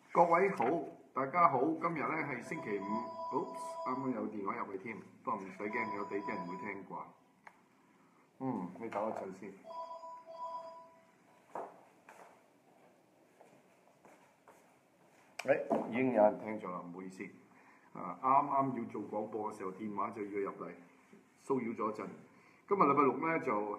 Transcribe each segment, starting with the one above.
各位好，大家好，今日咧係星期五，啱啱有電話入嚟添，不過唔使驚，有地啲人會聽啩。你等一陣先。已經有人聽咗啦，唔好意思。啱啱要做廣播嘅時候，電話就要入嚟，騷擾咗一陣。今日禮拜六咧就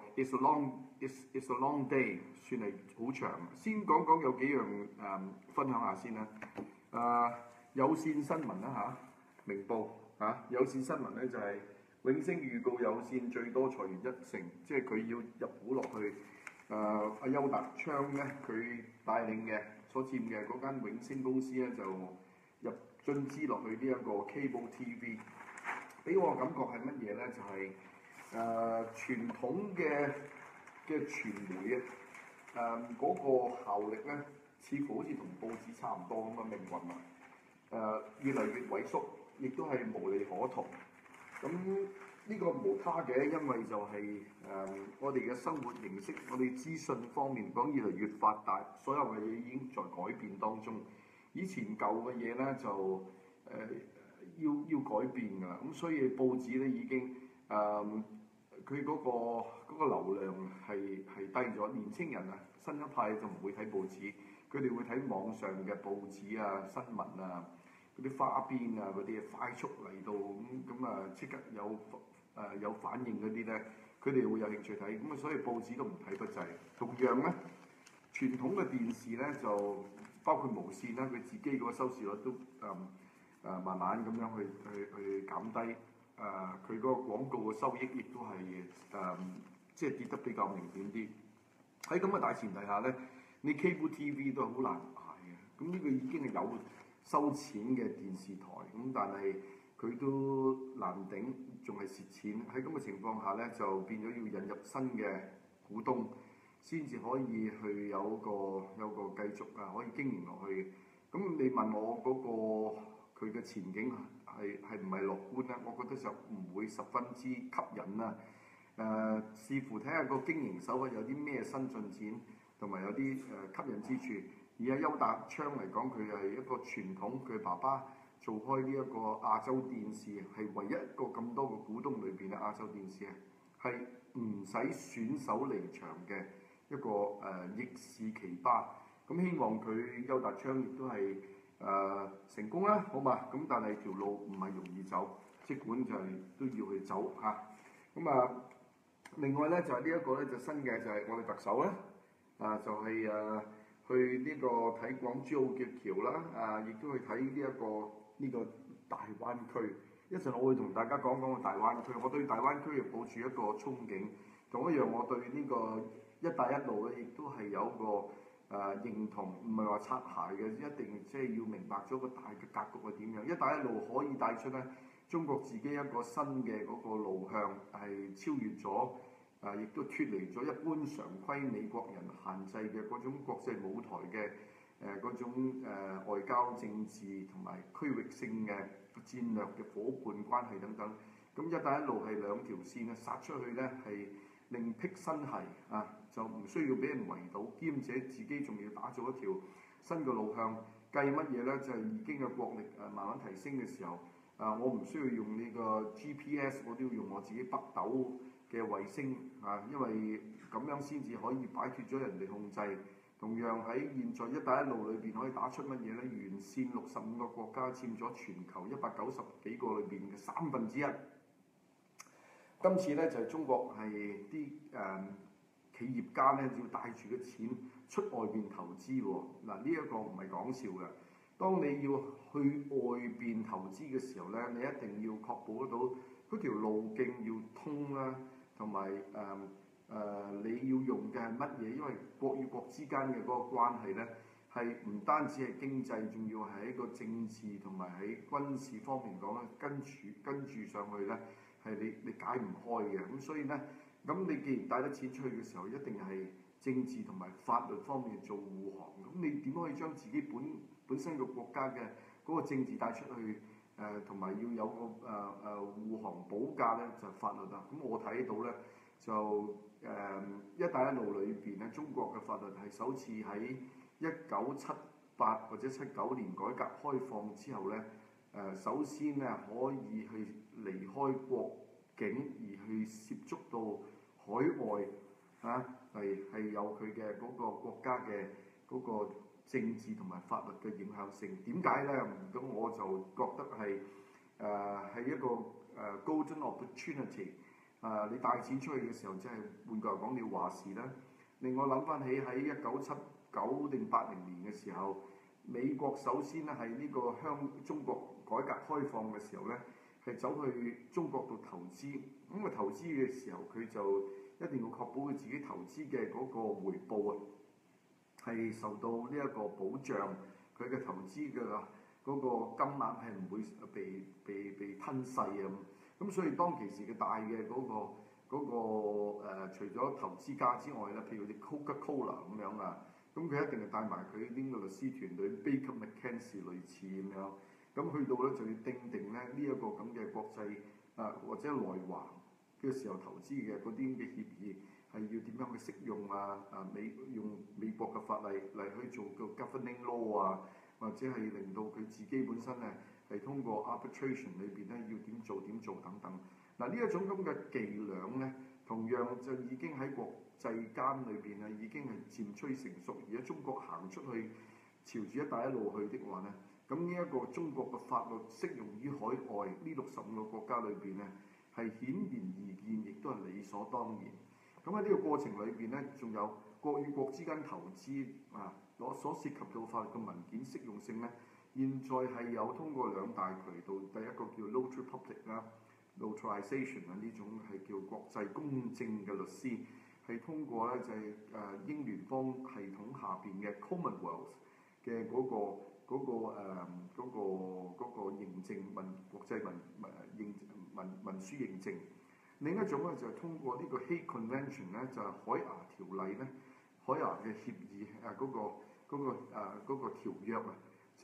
It's a long day， 算係好長。先講講有幾樣分享下先啦。有線新聞啦明報有線新聞咧就係、永星預告有線最多裁員1成，即係佢要入股落去。阿邱達昌咧，佢帶領嘅所佔嘅嗰間永星公司咧就入進資落去呢一個 Cable TV， 俾我感覺係乜嘢咧？就係、傳統嘅傳媒嗰個效力咧，似乎好似同報紙差唔多咁嘅命運越嚟越萎縮，亦都係無利可圖。咁呢個無他嘅，因為就係、我哋嘅生活形式，我哋資訊方面講越嚟越發達，所有嘅嘢已經在改變當中。以前舊嘅嘢咧就要改變㗎啦，咁所以報紙咧已經佢嗰個流量係低咗。年青人新一派就唔會睇報紙，佢哋會睇網上嘅報紙新聞嗰啲花邊嗰啲快速嚟到咁即刻有反應嗰啲咧，佢哋會有興趣睇，咁所以報紙都唔睇不滯。同樣咧，傳統嘅電視咧就包括無線啦，佢自己嗰個收視率都慢慢咁樣去減低。佢嗰個廣告嘅收益亦都係即係跌得比較明顯啲。喺咁嘅大前提下咧，你 Cable TV 都好難捱嘅。咁呢個已經係有收錢嘅電視台，咁但係佢都難頂，仲係蝕錢。喺咁嘅情況下咧，就變咗要引入新嘅股東，先至可以去有個繼續可以經營落去。咁你問我嗰個佢嘅前景係唔係樂觀咧？我覺得就唔會十分之吸引啦。視乎睇下個經營手法有啲咩新進展，同埋有啲吸引之處。而邱達昌嚟講，佢係一個傳統，佢爸爸做開呢一個亞洲電視，係唯一一個咁多個股東裏邊嘅亞洲電視係唔使選手離場嘅一個逆市奇葩。咁希望佢邱達昌亦都係成功啦，好嘛？咁但係條路唔係容易走，即管就係都要去走嚇。另外咧就係呢一個咧就新嘅就係我哋特首咧就係去呢個睇港珠澳嘅橋啦，亦都去睇呢個大灣區。一陣我會同大家講講個大灣區。我對大灣區亦抱住一個憧憬，同一樣我對呢個一帶一路咧亦都係有一個認同，唔係話擦鞋嘅，一定即係要明白咗個大嘅格局係點樣。一帶一路可以帶出咧中國自己一個新嘅嗰個路向，係超越咗。亦都脫離咗一般常規美國人限制嘅嗰種國際舞台嘅嗰種外交政治同埋區域性嘅戰略嘅伙伴關係等等。咁一帶一路係兩條線殺出去咧係另闢新係就唔需要俾人圍堵，兼且自己仲要打造一條新嘅路向。計乜嘢咧？就係已經嘅國力慢慢提升嘅時候，我唔需要用呢個 GPS， 我都要用我自己北斗嘅衛星因為咁樣先至可以擺脫咗人哋控制。同樣喺現在一帶一路裏邊可以打出乜嘢呢？沿線65個國家佔咗全球190幾個裏邊嘅1/3。今次呢，就係中國係啲企業家呢要帶住嘅錢出外邊投資喎。呢一個唔係講笑嘅。當你要去外邊投資嘅時候呢，你一定要確保得到嗰條路徑要通啦。同埋你要用嘅係乜嘢？因為國與國之間嘅嗰個關係咧，係唔單止係經濟，仲要係一個政治同埋喺軍事方面講咧，跟住上去咧，係你解唔開嘅。咁所以咧，咁你既然帶得錢出去嘅時候，一定係政治同埋法律方面做護航。咁你點可以將自己本身個國家嘅嗰個政治帶出去？同埋要有個護航保駕咧，就係法律啦。咁我睇到咧，就一帶一路裏邊咧，中國嘅法律係首次喺1979 78或者79年改革開放之後咧，首先咧可以去離開國境而去涉足到海外係有佢嘅嗰個國家嘅嗰個政治同埋法律嘅影響性。點解咧？咁我就覺得係一個golden opportunity。你帶錢出去嘅時候，即係換句話講，你要話事啦。令我諗翻起喺1979定80年嘅時候，美國首先咧係呢個中國改革開放嘅時候咧，係走去中國度投資。咁投資嘅時候，佢就一定要確保佢自己投資嘅嗰個回報係受到呢一個保障，佢嘅投資嘅嗰個金額係唔會被吞噬啊。咁所以當其時嘅大嘅除咗投資家之外咧，譬如好似 Coca-Cola 咁樣啊，咁佢一定係帶埋佢呢個律師團隊 Baker McKenzie 類似咁樣，咁去到咧就要定咧呢一個咁嘅國際或者內華嘅時候投資嘅嗰啲嘅協議係要點樣去適用用美國嘅法例嚟去做個 governing law 啊，或者係令到佢自己本身咧係通過 arbitration 裏邊咧要點做等等。呢一種咁嘅伎倆咧，同樣就已經喺國際間裏邊已經係漸趨成熟。而家中國行出去朝住一帶一路去的話咧，咁呢一個中國嘅法律適用於海外呢65個國家裏邊咧，係顯然易見，亦都係理所當然。咁喺呢個過程裏邊咧，仲有國與國之間投資所涉及到法律嘅文件適用性咧，現在係有通過兩大渠道，第一個叫 notary public 啦。Notarization 呢種係叫國際公證嘅律師，係通過咧就係英聯邦系統下邊嘅 Commonwealth 嘅嗰個認證國際文書認證。另一種咧就係通過呢個 Hague Convention 咧，就係海牙條例咧，海牙嘅協議嗰個條約啊，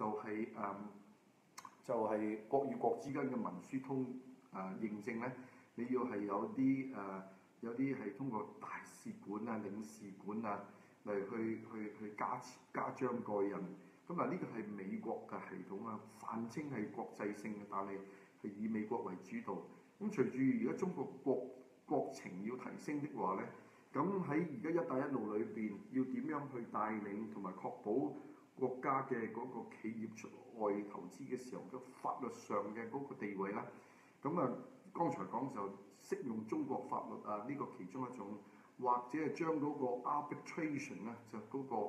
就係國與國之間嘅文書認證咧，你要係有啲係通過大使館領事館嚟去加章蓋印。咁呢個係美國嘅系統泛稱係國際性嘅，但係以美國為主導。咁隨住而家中國國情要提升的話咧，咁喺而家一帶一路裏邊要點樣去帶領同埋確保國家嘅嗰個企業出外投資嘅時候嘅法律上嘅嗰個地位啦？咁剛才講就適用中國法律呢個其中一種，或者係將嗰個 arbitration 咧，就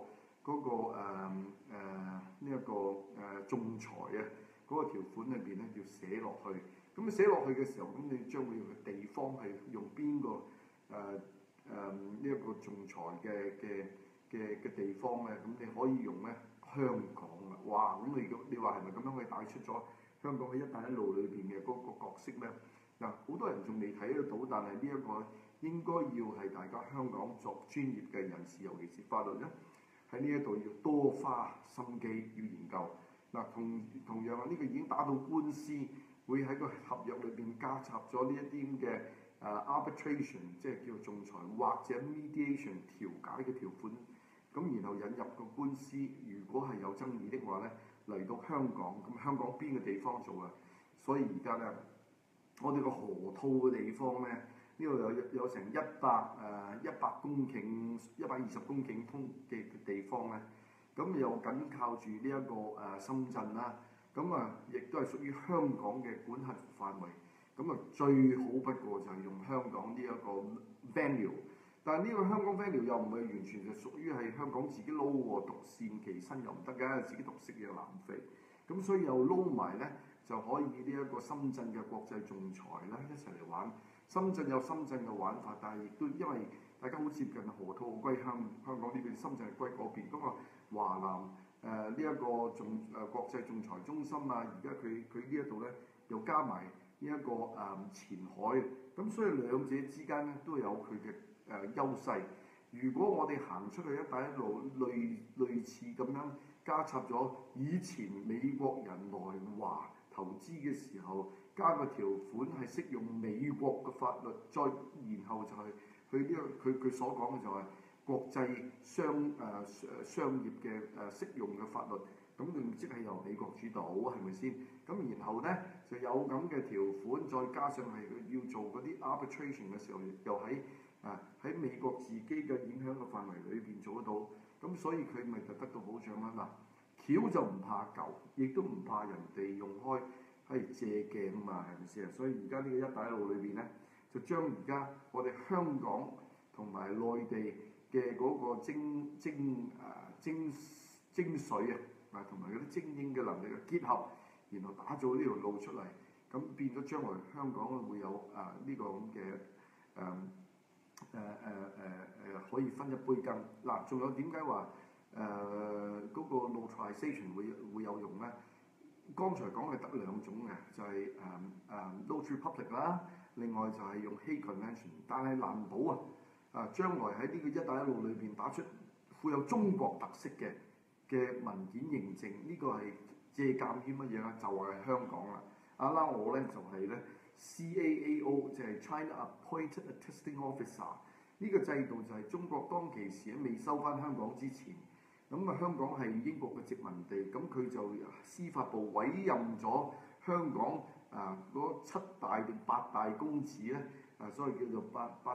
仲裁嗰個條款裏邊咧要寫落去。咁寫落去嘅時候，咁你將會用嘅地方係用邊個呢一個仲裁嘅地方咧？咁你可以用咧香港啦。哇！咁你話係咪咁樣可以帶出咗香港喺一帶一路裏邊嘅嗰個角色咧？好多人仲未睇得到，但係呢一個應該要係大家香港作專業嘅人士，尤其是法律咧，喺呢一度要多花心機要研究。同樣呢個已經打到官司，會喺個合約裏邊加插咗呢一啲嘅arbitration， 即係叫仲裁或者 mediation 調解嘅條款。咁然後引入個官司，如果係有爭議的話咧，嚟到香港，咁香港邊個地方做啊？所以而家咧，我哋個河套嘅地方咧，呢度有成100公頃、120公頃嘅地方咧，咁又緊靠住呢一個深圳啦，咁亦都係屬於香港嘅管轄範圍，咁最好不過就係用香港呢一個 venue。但係呢個香港 venue 又唔係完全就屬於係香港自己撈喎，獨善其身又唔得嘅，自己獨食又難肥。咁所以又撈埋咧，就可以呢一個深圳嘅國際仲裁啦，一齊嚟玩。深圳有深圳嘅玩法，但係亦都因為大家好接近河套歸香港呢邊，深圳係歸嗰邊。咁華南呢一個國際仲裁中心而家佢呢一度咧又加埋呢一個前海，咁所以兩者之間咧都有佢嘅優勢。如果我哋行出去一帶一路類似咁樣加插咗以前美國人來華投資嘅時候加個條款係適用美國嘅法律，再然後就係佢所講嘅就係國際商業嘅適用嘅法律，咁佢即係由美國主導，係咪先？咁然後咧就有咁嘅條款，再加上係佢要做嗰啲 arbitration 嘅時候，又喺美國自己嘅影響嘅範圍裏邊做得到，咁所以佢咪就得到保障啦。嗱，橋就唔怕舊，亦都唔怕人哋用開係借鏡嘛，係咪先啊？所以而家呢個一帶一路裏邊咧，就將而家我哋香港同埋內地嘅嗰個精髓啊，同埋嗰啲精英嘅能力嘅結合，然後打造呢條路出嚟，咁變咗將來香港會有呢個咁嘅可以分一杯羹。嗱，仲有點解話嗰個 localization 會有用咧？剛才講係得兩種嘅，就係Notary Public 啦，另外就係用 Hague Convention， 但係難保將來喺呢個一帶一路裏邊打出富有中國特色嘅文件認證，呢個係借鑑於乜嘢咧？就係香港啦。我咧就係咧 CAAO，就係 China Appointed Attesting Officer， 呢個制度就係中國當其時未收翻香港之前。咁香港係英國嘅殖民地，咁佢就司法部委任咗香港嗰7大定8大公子咧，所謂叫做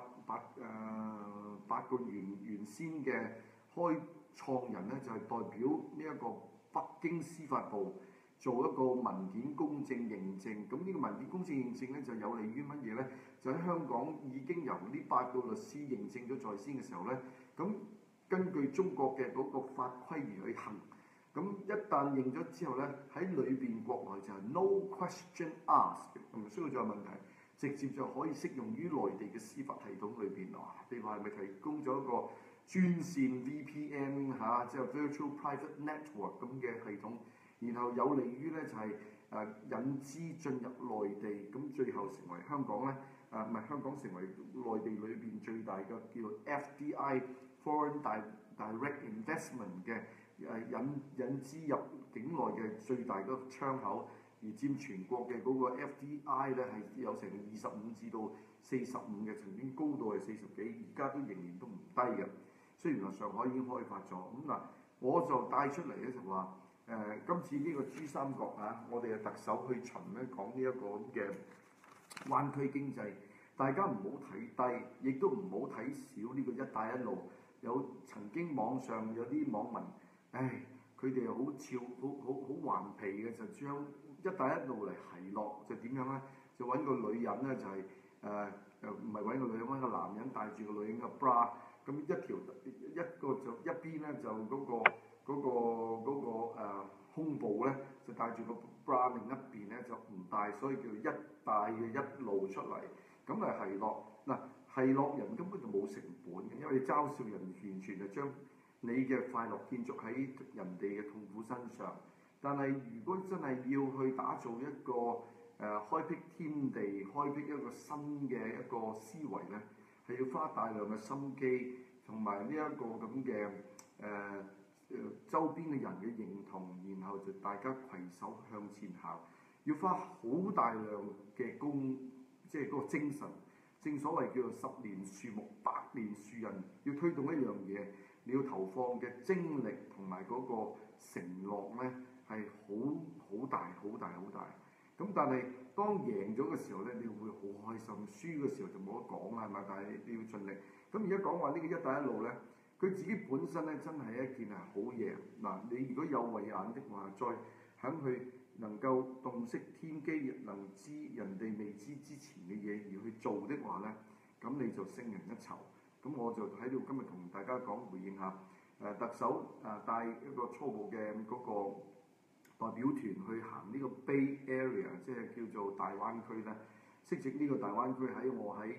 八個原先嘅開創人咧，就係代表呢一個北京司法部做一個文件公證認證。咁呢個文件公證認證咧，就有利於乜嘢咧？就喺香港已經由呢8個律師認證咗在先嘅時候咧，咁根據中國嘅嗰個法規而去行，咁一旦認咗之後咧，喺裏邊國內就係 no question asked， 唔需要再問題，直接就可以適用於內地嘅司法系統裏邊。你話係咪提供咗一個專線 VPN 即係 Virtual Private Network 咁嘅系統，然後有利於咧就係引資進入內地，咁最後成為香港咧唔係香港成為內地裏邊最大嘅叫做 FDI。Foreign Direct Investment 嘅引資入境內嘅最大個窗口，而佔全國嘅嗰個 FDI 咧係有成25至到45嘅，曾經高到係40幾，而家都仍然都唔低嘅。雖然話上海已經開發咗，咁嗱，我就帶出嚟咧就話今次呢個珠三角我哋嘅特首去巡咧講呢一個咁嘅灣區經濟，大家唔好睇低，亦都唔好睇少呢個一帶一路。曾經網上有啲網民，佢哋好頑皮嘅，就將一帶一路嚟奚落，就點樣咧？就揾個女人咧，就係唔係揾個女人，揾個男人帶住個女人嘅 bra， 咁一個就一邊咧就嗰個胸部咧就帶住個 bra， 另一邊咧就唔帶，所以叫做一帶嘅一路出嚟，咁嚟奚落嗱。奚落人根本就冇成本嘅，因為你嘲笑人完全就將你嘅快樂建築喺人哋嘅痛苦身上。但係如果真係要去打造一個開闢天地、開闢一個新嘅一個思維咧，係要花大量嘅心機同埋呢一個咁嘅周邊嘅人嘅認同，然後就大家攜手向前行，要花好大量嘅即係嗰個精神。正所謂叫做10年樹木，100年樹人。要推動一樣嘢，你要投放嘅精力同埋嗰個承諾咧，係好大。咁但係當贏咗嘅時候咧，你會好開心；輸嘅時候就冇得講啦，係咪？但係你要盡力。咁而家講話呢個一帶一路咧，佢自己本身咧真係一件係好嘢。嗱，你如果有慧眼的話，再肯去能夠洞悉天機，能知人哋未知之前嘅嘢而去做的話咧，咁你就勝人一籌。咁我就喺度今日同大家講回應下，特首帶一個初步嘅嗰個代表團去行呢個 Bay Area， 即係叫做大灣區咧。適值呢個大灣區喺我喺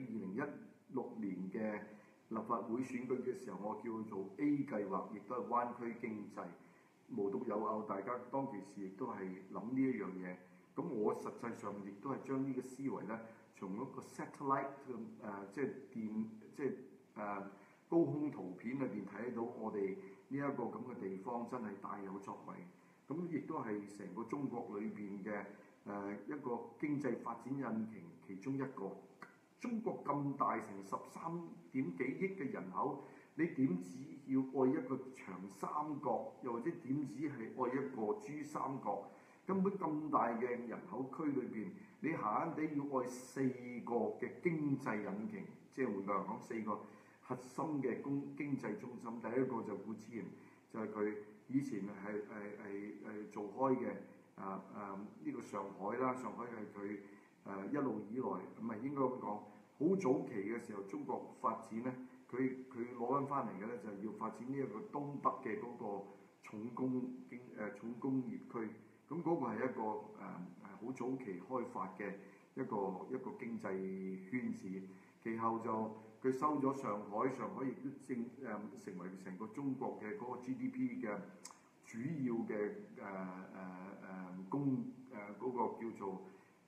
2016年嘅立法會選舉嘅時候，我叫做 A 計劃，亦都係灣區經濟。無獨有偶，大家當其時亦都係諗呢一樣嘢。咁我實際上亦都係將呢個思維咧，從一個 satellite 即係高空圖片裏邊睇到我哋呢一個咁嘅地方真係大有作為。咁亦都係成個中國裏邊嘅一個經濟發展引擎其中一個。中國咁大，成13點幾億嘅人口， 你點止要愛一個長三角，又或者點止係愛一個珠三角？根本咁大嘅人口區裏邊，你閒閒地要愛4個嘅經濟引擎，即係換句話講4個核心嘅經濟中心。第一個就固之然就係佢以前係做開嘅呢個上海啦，上海係佢一路以來唔係應該咁講，好早期嘅時候中國發展咧，佢攞緊翻嚟嘅咧就係要發展呢一個東北嘅嗰個重工業區。咁嗰個係一個好早期開發嘅一個經濟圈子，其後就佢收咗上海，上海亦都成為成個中國嘅嗰個 GDP 嘅主要嘅嗰個叫做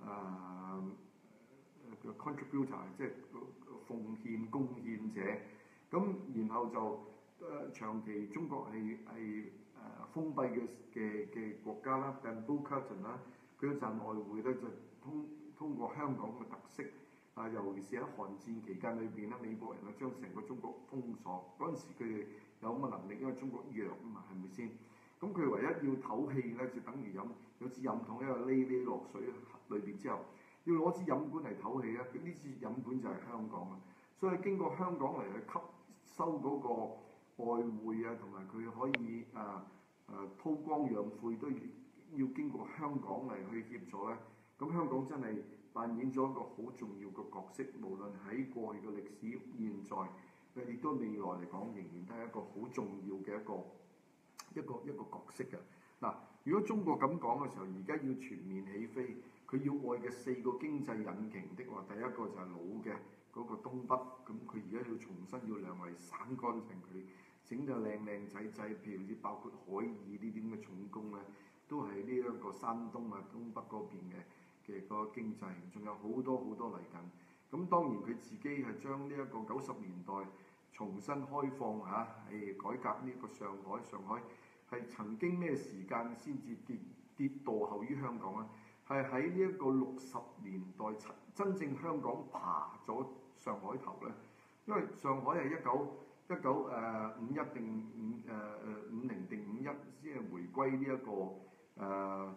contributor， 即係奉獻貢獻者。咁然後就長期中國係封閉嘅國家啦 ，Bamboo Curtain 啦，佢嗰陣外匯咧就通過香港嘅特色，尤其是喺韓戰期間裏邊咧，美國人啊將成個中國封鎖，嗰陣時佢哋有乜能力？因為中國弱啊嘛，係咪先？咁佢唯一要唞氣咧，就等於有支飲筒，因為匿落水裏邊之後，要攞支飲管嚟唞氣咧。呢支飲管就係香港啊，所以經過香港嚟去吸收嗰個外匯啊，同埋佢可以韜光養晦都要經過香港嚟去協助咧。咁香港真係扮演咗一個好重要嘅角色，無論喺過去嘅歷史、現在，亦都未來嚟講，仍然都係一個好重要嘅一個角色嘅。嗱，如果中國咁講嘅時候，而家要全面起飛，佢要愛嘅4個經濟引擎的話，第一個就係老嘅嗰個東北，咁佢而家要重新要量為散乾淨佢，整到靚仔仔，譬如啲包括海爾呢啲咁嘅重工咧，都係呢一個山東啊、東北嗰邊嘅個經濟，仲有好多嚟緊。咁當然佢自己係將呢一個90年代重新開放嚇，係改革呢個上海。上海係曾經咩時間先至跌墮後於香港啊？係喺呢一個60年代真正香港爬咗上海頭咧，因為上海係1951定50定51先係回歸呢一個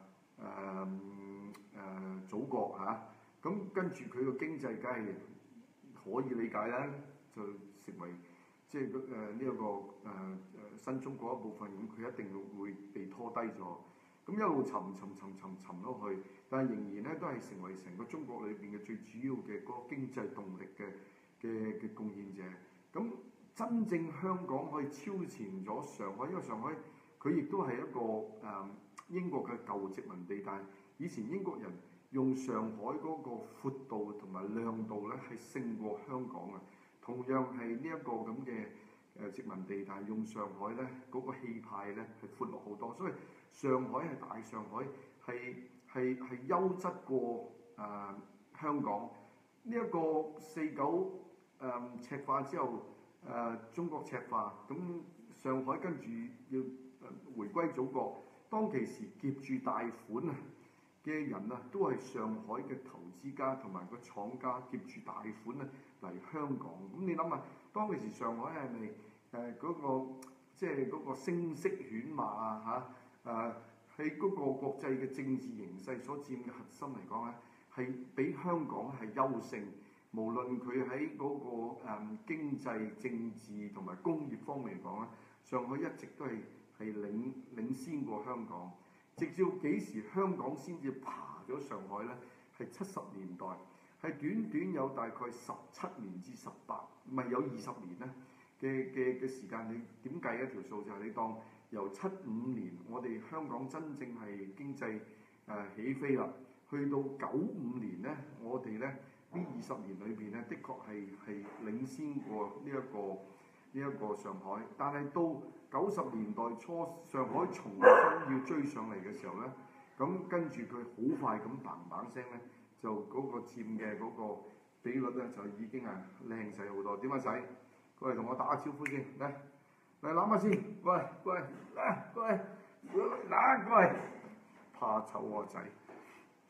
祖國嚇。咁跟住佢個經濟梗係可以理解啦，就成為即係呢一個新中國一部分，咁佢一定會被拖低咗。咁一路沉落去，但係仍然咧都係成為成個中國裏邊嘅最主要嘅嗰個經濟動力嘅貢獻者。咁真正香港可以超前咗上海，因為上海佢亦都係一個英國嘅舊殖民地，但係以前英國人用上海嗰個闊度同埋亮度咧係勝過香港嘅。同樣係呢一個咁嘅殖民地，但係用上海咧嗰個氣派咧係闊落好多，所以上海係大上海係優質過香港。呢一個49赤化之後，中國赤化，咁上海跟住要回歸祖國，當其時劫住大款啊嘅人啊，都係上海嘅投資家同埋個廠家劫住大款啊嚟香港。咁你諗下，當其時上海係咪嗰個即係嗰個聲色犬馬啊喺嗰個國際嘅政治形勢所佔嘅核心嚟講咧，係比香港係優勝。無論佢喺嗰個經濟、政治同埋工業方面嚟講咧，上海一直都係領先過香港。直至幾時香港先至爬咗上海咧？係70年代，係短有大概17年至18，唔係有20年咧嘅時間。你點計一條數？就係你當由75年我哋香港真正係經濟起飛啦，去到95年咧，我哋咧呢20年裏邊咧，的確係領先過呢一個上海。但係到90年代初，上海重新要追上嚟嘅時候咧，咁跟住佢好快咁嘭嘭聲咧，就嗰個佔嘅嗰個比率咧就已經係靚仔好多。點解仔？過嚟同我打個招呼先，嚟攬下先，過嚟，過嚟，怕醜我仔。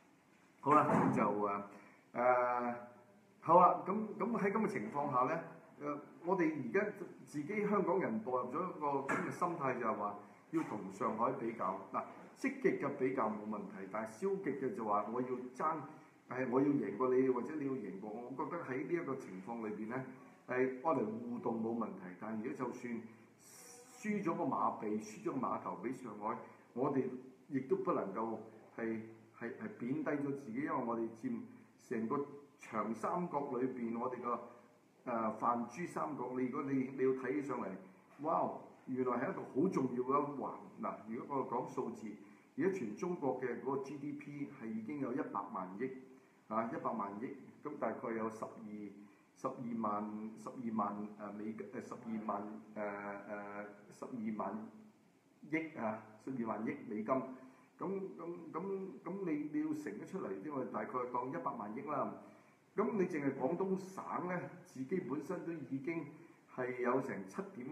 好啦，就好啦，咁喺咁嘅情況下咧， 我哋而家自己香港人墮入咗一個咁嘅心態，就係話要同上海比較。嗱，積極嘅比較冇問題，但係消極嘅就話我要爭，我要贏過你，或者你要贏過我。我覺得喺呢一個情況裏邊咧，我哋互動冇問題。但係如果就算輸咗個馬鼻，輸咗個碼頭俾上海，我哋亦都不能夠係貶低咗自己，因為我哋佔成個長三角裏邊，我哋個泛珠三角，如果你要睇起上嚟，哇！原來係一個好重要嘅一環。嗱，如果我講數字，而家全中國嘅嗰個 GDP 係已經有100萬億，100萬億，咁大概有12萬美12萬億12萬億美金。咁你要乘得出嚟，因為大概當100萬億啦。咁你淨係廣東省咧，自己本身都已經係有成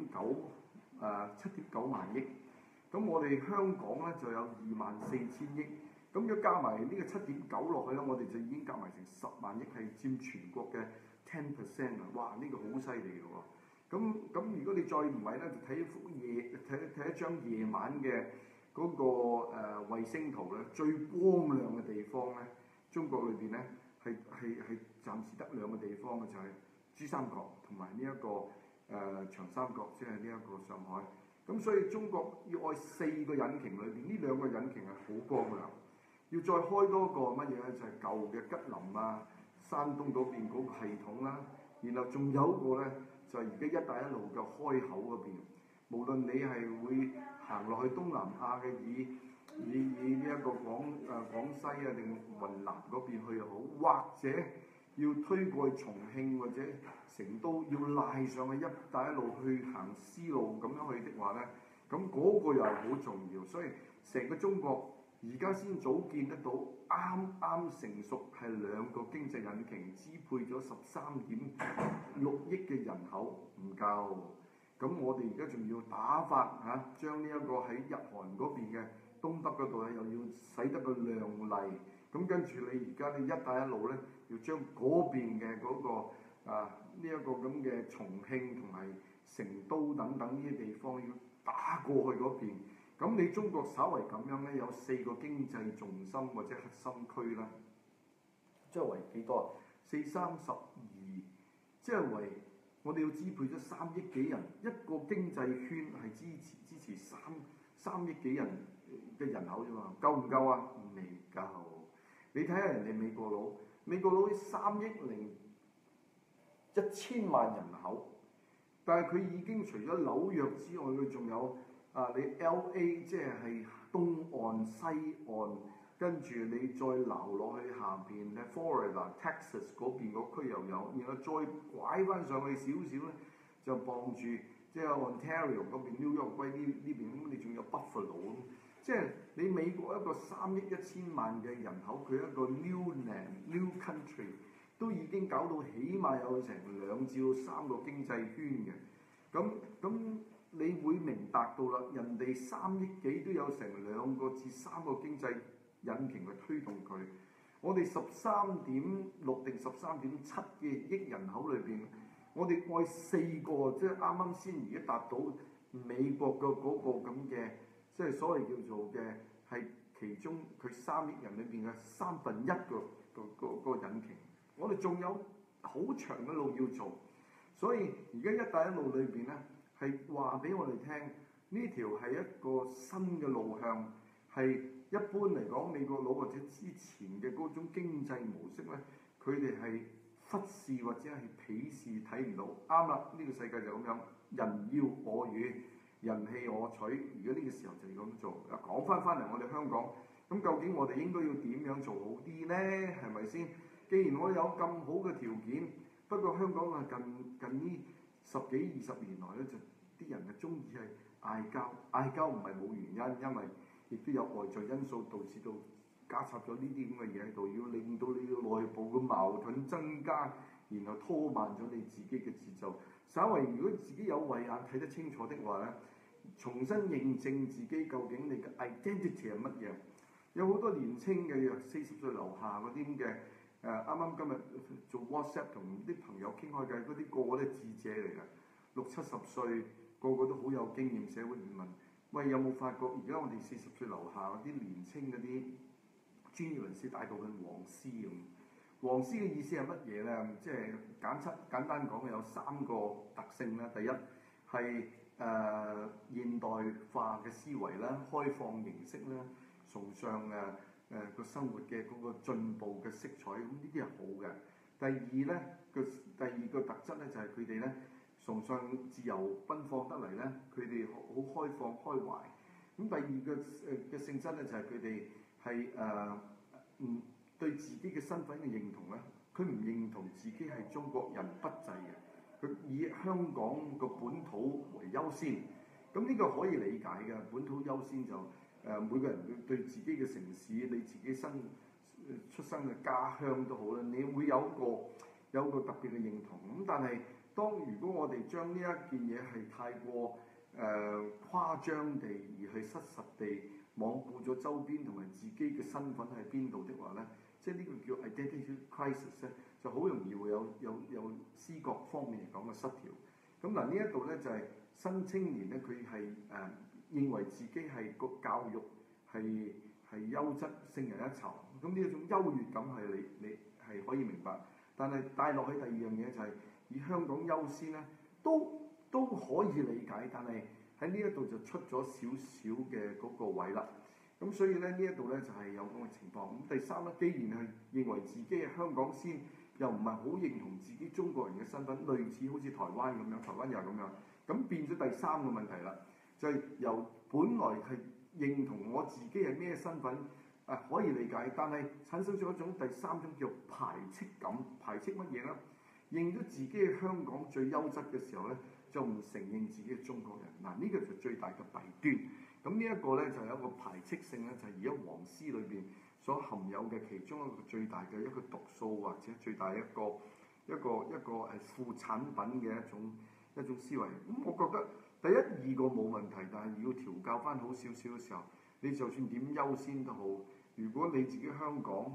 7.9萬億。咁我哋香港咧就有24000億。咁如果加埋呢個7.9落去咧，我哋就已經夾埋成10萬億，係佔全國嘅10% 啊！哇，呢個好犀利嘅喎。咁如果你再唔係咧，就睇一張夜晚嘅嗰個衛星圖咧，最光亮嘅地方咧，中國裏邊咧係暫時得2個地方嘅，就係珠三角同埋呢一個長三角，即係呢一個上海。咁所以中國要愛4個引擎裏邊，呢2個引擎係好光亮。要再開多個乜嘢咧？就係舊嘅吉林啊、山東嗰邊嗰個系統啦。然後仲有一個咧，就係而家一帶一路嘅開口嗰邊。無論你係會行落去東南亞嘅以呢一個廣西啊定雲南嗰邊去又好，或者要推過去重慶或者成都，要賴上去一帶一路去行絲路咁樣去的話咧，咁嗰個又係好重要。所以成個中國而家先組建得到啱啱成熟，係2個經濟引擎支配咗13.6億嘅人口唔夠。咁我哋而家仲要打發將呢一個喺日韓嗰邊嘅東北嗰度咧，又要使得個亮麗。咁跟住你而家你一帶一路咧，要將嗰邊嘅嗰個呢一個咁嘅重慶同埋成都等等呢啲地方要打過去嗰邊。咁你中國稍為咁樣咧，有4個經濟重心或者核心區啦，即係為幾多？432，即係為我哋要支配咗3億幾人，一個經濟圈係支持3億幾人嘅人口啫嘛，夠唔夠啊？未夠。你睇下人哋美國佬3億1,000萬人口，但係佢已經除咗紐約之外，佢仲有你 LA 即係東岸西岸，跟住你再流落去下邊咧 Florida、Texas 嗰邊個區又有，然後再拐翻上去少少咧，就傍住即係 Ontario 嗰邊 New York 歸呢邊，咁你仲有 Buffalo， 即係你美國一個3億1,000萬嘅人口，佢一個 New Country 都已經搞到起碼有成2至3個經濟圈嘅，咁你會明白到啦，人哋3億幾都有成2個至3個經濟引擎去推動佢。我哋13.6定13.7嘅億人口裏邊，我哋愛4個，即係啱啱先而家達到美國嘅嗰個咁嘅，即係所謂叫做嘅係其中佢3億人裏邊嘅1/3個引擎。我哋仲有好長嘅路要做，所以而家一帶一路裏邊咧，係話俾我哋聽，呢條係一個新嘅路向，係一般嚟講美國佬或者之前嘅嗰種經濟模式咧，佢哋係忽視或者係鄙視睇唔到。啱啦，呢個世界就咁樣，人要我與，人棄我取。如果呢個時候就要咁做。講翻嚟我哋香港，咁究竟我哋應該要點樣做好啲呢？係咪先？既然我有咁好嘅條件，不過香港啊近呢10幾20年來咧，就啲人係中意係嗌交唔係冇原因，因為亦都有外在因素導致到加插咗呢啲咁嘅嘢喺度，要令到你嘅內部嘅矛盾增加，然後拖慢咗你自己嘅節奏。稍為如果自己有慧眼睇得清楚的話咧，重新認證自己究竟你嘅 identity 係乜嘢。有好多年青嘅40歲樓下嗰啲咁嘅啱啱今日做 WhatsApp 同啲朋友傾開偈，嗰啲個個都係智者嚟㗎，60、70歲，個個都好有經驗，社會移民。喂，有冇發覺而家我哋40歲樓下嗰啲年青嗰啲專業人士大部分黃絲咁？黃絲嘅意思係乜嘢咧？即係簡單講，有3個特性啦。第一係現代化嘅思維啦，開放形式啦，崇尚個生活嘅嗰個進步嘅色彩，咁呢啲係好嘅。第二個特質咧就係佢哋咧崇尚自由奔放得嚟咧，佢哋好開放開懷。咁第二個嘅性質咧就係佢哋係對自己嘅身份嘅認同咧，佢唔認同自己係中國人不濟嘅，佢以香港個本土為優先。咁呢個可以理解嘅，本土優先就每個人對自己嘅城市，你自己出生嘅家鄉都好啦，你會有個特別嘅認同。咁但係如果我哋將呢一件嘢係太過誇張地而係失實地罔顧咗周邊同埋自己嘅身份喺邊度的話咧，即係呢個叫 identity crisis 咧，就好容易會有思覺方面嚟講嘅失調。咁嗱呢一度咧就係新青年咧，佢係認為自己係個教育係優質勝人一籌。咁呢一種優越感係你係可以明白，但係帶落去第二樣嘢就係以香港優先咧，都可以理解，但係喺呢一度就出咗少少嘅嗰個位啦。咁所以咧呢一度咧就係有咁嘅情況。咁第三咧，既然係認為自己係香港先，又唔係好認同自己中國人嘅身份，類似好似台灣咁樣，台灣又係咁樣，咁變咗第三個問題啦，就係由本來係認同我自己係咩身份可以理解，但係產生咗一種第三種叫排斥感。排斥乜嘢咧？認咗自己係香港最優質嘅時候咧，就唔承認自己係中國人。嗱，呢個就最大嘅弊端。咁呢一個咧就有一個排斥性咧，就係而家黃絲裏邊所含有嘅其中一個最大嘅一個毒素，或者最大一個副產品嘅一種思維。咁我覺得第一2個冇問題，但係要調教翻好少少嘅時候，你就算點優先都好，如果你自己香港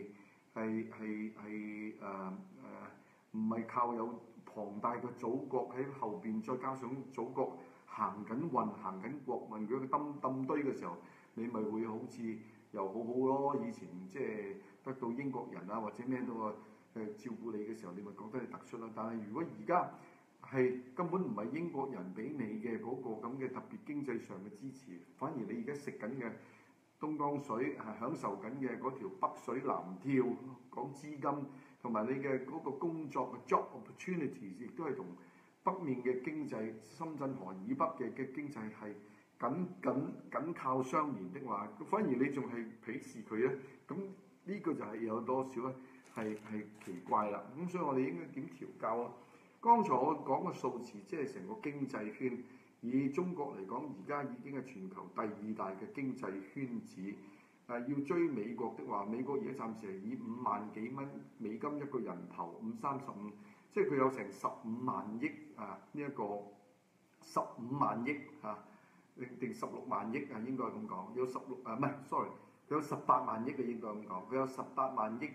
唔係靠有龐大嘅祖國喺後邊，再加上祖國行緊運、行緊國運，如果佢抌堆嘅時候，你咪會好似又好好咯。以前即係得到英國人啊或者咩都照顧你嘅時候，你咪覺得你突出啦。但係如果而家係根本唔係英國人俾你嘅嗰個咁嘅特別經濟上嘅支持，反而你而家食緊嘅東江水係享受緊嘅嗰條北水南跳，講資金同埋你嘅嗰個工作嘅 job opportunities，亦都係同北面嘅經濟、深圳河以北嘅經濟係緊靠相連的話，反而你仲係鄙視佢咧，咁呢個就係有多少咧係奇怪啦。咁所以我哋應該點調教啊？剛才我講嘅數字，即係成個經濟圈，以中國嚟講，而家已經係全球第2大嘅經濟圈子。要追美國的話，美國而家暫時係以5萬幾蚊美金一個人頭，535，即係佢有成15萬億呢一個15萬億定16萬億應該咁講，有佢有18萬億嘅應該咁講，佢有18萬億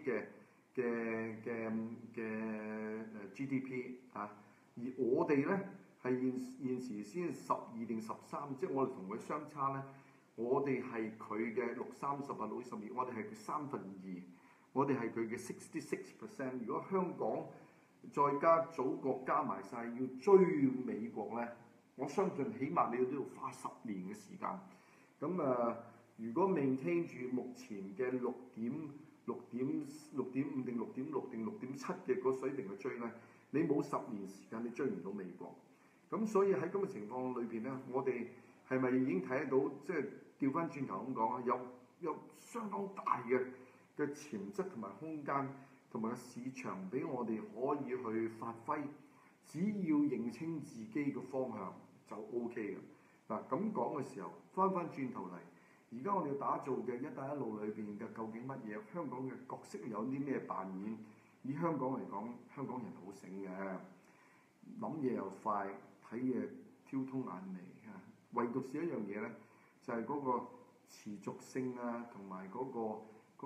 嘅GDP 而我哋咧係現時先12定13，即係我哋同佢相差咧。我哋係佢嘅6/30/12，我哋係佢2/3，我哋係佢嘅66%。如果香港再加祖國加埋晒，要追美國咧，我相信起碼你都要花10年嘅時間。咁如果 maintain 住目前嘅6.5定6.6定6.7嘅個水平去追咧，你冇10年時間，你追唔到美國。咁所以喺咁嘅情況裏邊咧，我哋係咪已經睇得到？即係調翻轉頭咁講啊，有相當大嘅潛質同埋空間，同埋個市場俾我哋可以去發揮。只要認清自己嘅方向就 OK 嘅。嗱，咁講嘅時候，翻轉頭嚟，而家我哋要打造嘅一帶一路裏邊嘅究竟乜嘢？香港嘅角色有啲咩扮演？以香港嚟講，香港人好醒嘅，諗嘢又快，睇嘢挑通眼眉嚇。唯獨是一樣嘢咧，就係嗰個持續性啊，同埋嗰個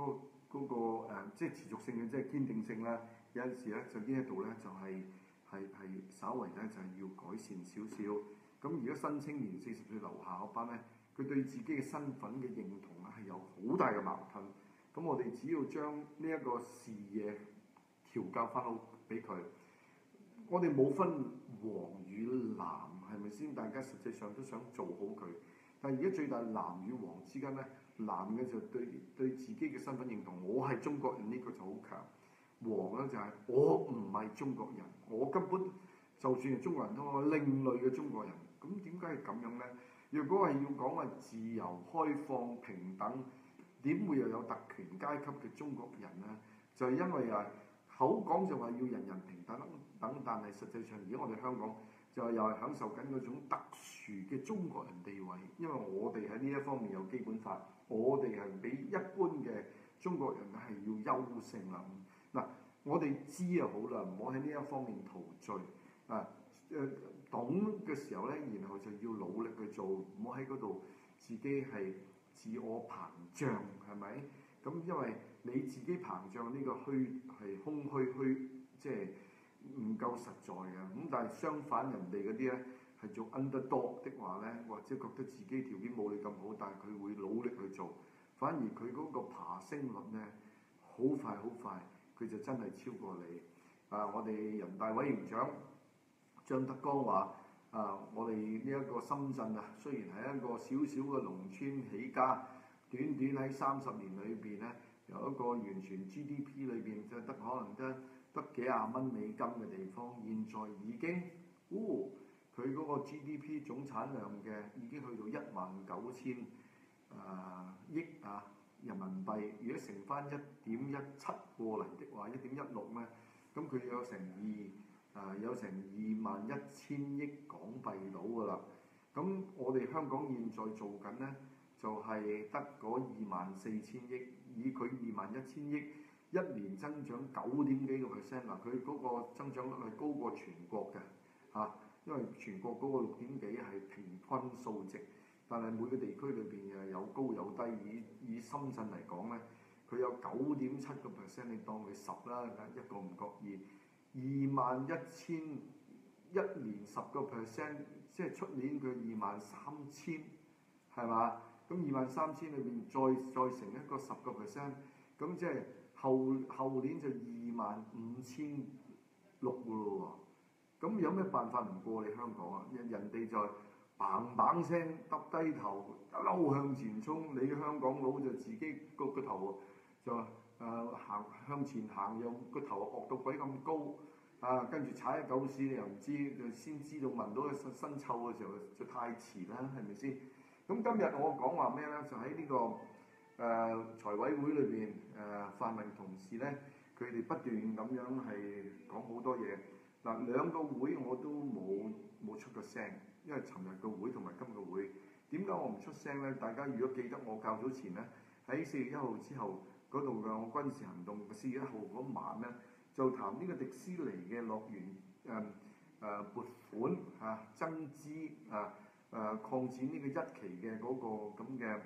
嗰個即係持續性嘅，即係堅定性啦。有陣時咧就呢一度咧就係稍為咧就係要改善少少。咁而家新青年40歲樓下嗰班咧，佢對自己嘅身份嘅認同咧係有好大嘅矛盾。咁我哋只要將呢一個視野調教翻好俾佢。我哋冇分黃與藍，係咪先？大家實際上都想做好佢。但係而家最大藍與黃之間咧，藍嘅就對自己嘅身份認同，我係中國人呢個就好強。黃咧就係我唔係中國人，我根本就算係中國人都係另類嘅中國人。咁點解係咁樣咧？若果係要講話自由、開放、平等，點會又有特權階級嘅中國人咧？就係因為口講就話要人人平等，但係實際上而家我哋香港就又係享受緊嗰種特殊嘅中國人地位，因為我哋喺呢一方面有基本法，我哋係比一般嘅中國人係要優勝啦。嗱，我哋知就好啦，唔好喺呢一方面陶醉懂嘅時候咧，然後就要努力去做，唔好喺嗰度自己係自我膨脹，係咪？咁因為你自己膨脹呢個虛係空虛，即係唔夠實在嘅。咁但係相反，人哋嗰啲咧係做 underdog 的話咧，或者覺得自己條件冇你咁好，但係佢會努力去做，反而佢嗰個爬升率咧好快，佢就真係超過你。我哋人大委員長張德江話：我哋呢一個深圳雖然係一個小小嘅農村起家。短喺30年裏邊咧，由一個完全 GDP 裏邊就可能得幾廿蚊美金嘅地方，現在已經，佢嗰個 GDP 總產量嘅已經去到19000億人民幣。如果乘翻1.17過嚟的話，1.16咧，咁佢有成21000億港幣到㗎啦。咁我哋香港現在做緊咧。就係得嗰24000億，以佢21000億一年增長9點幾個 percent 嗱，佢嗰個增長率係高過全國嘅因為全國嗰個6點幾係平均數值，但係每個地區裏邊有高有低。以深圳嚟講咧，佢有9.7個 percent，你當佢10啦，一個唔覺意，21000一年10個 percent，即係出年佢23000，係嘛？咁23000裏邊再乘一個10個 percent，咁即係後年就25600㗎咯喎。咁有咩辦法唔過你香港啊？人哋就砰砰聲耷低頭一路向前衝，你香港佬就自己個頭就行向前行，又個頭惡到鬼咁高跟住踩一狗屎你又唔知，就先知道聞到個身臭嘅時候就太遲啦，係咪先？咁今日我講話咩咧？就喺呢個財委會裏邊泛民同事咧，佢哋不斷咁樣係講好多嘢。兩個會我都冇出個聲，因為尋日個會同埋今個會，點解我唔出聲咧？大家如果記得我較早前咧喺4月1號之後嗰度嘅我軍事行動，4月1號嗰晚咧就談呢個迪士尼嘅樂園撥款增資擴展呢個一期嘅嗰個咁嘅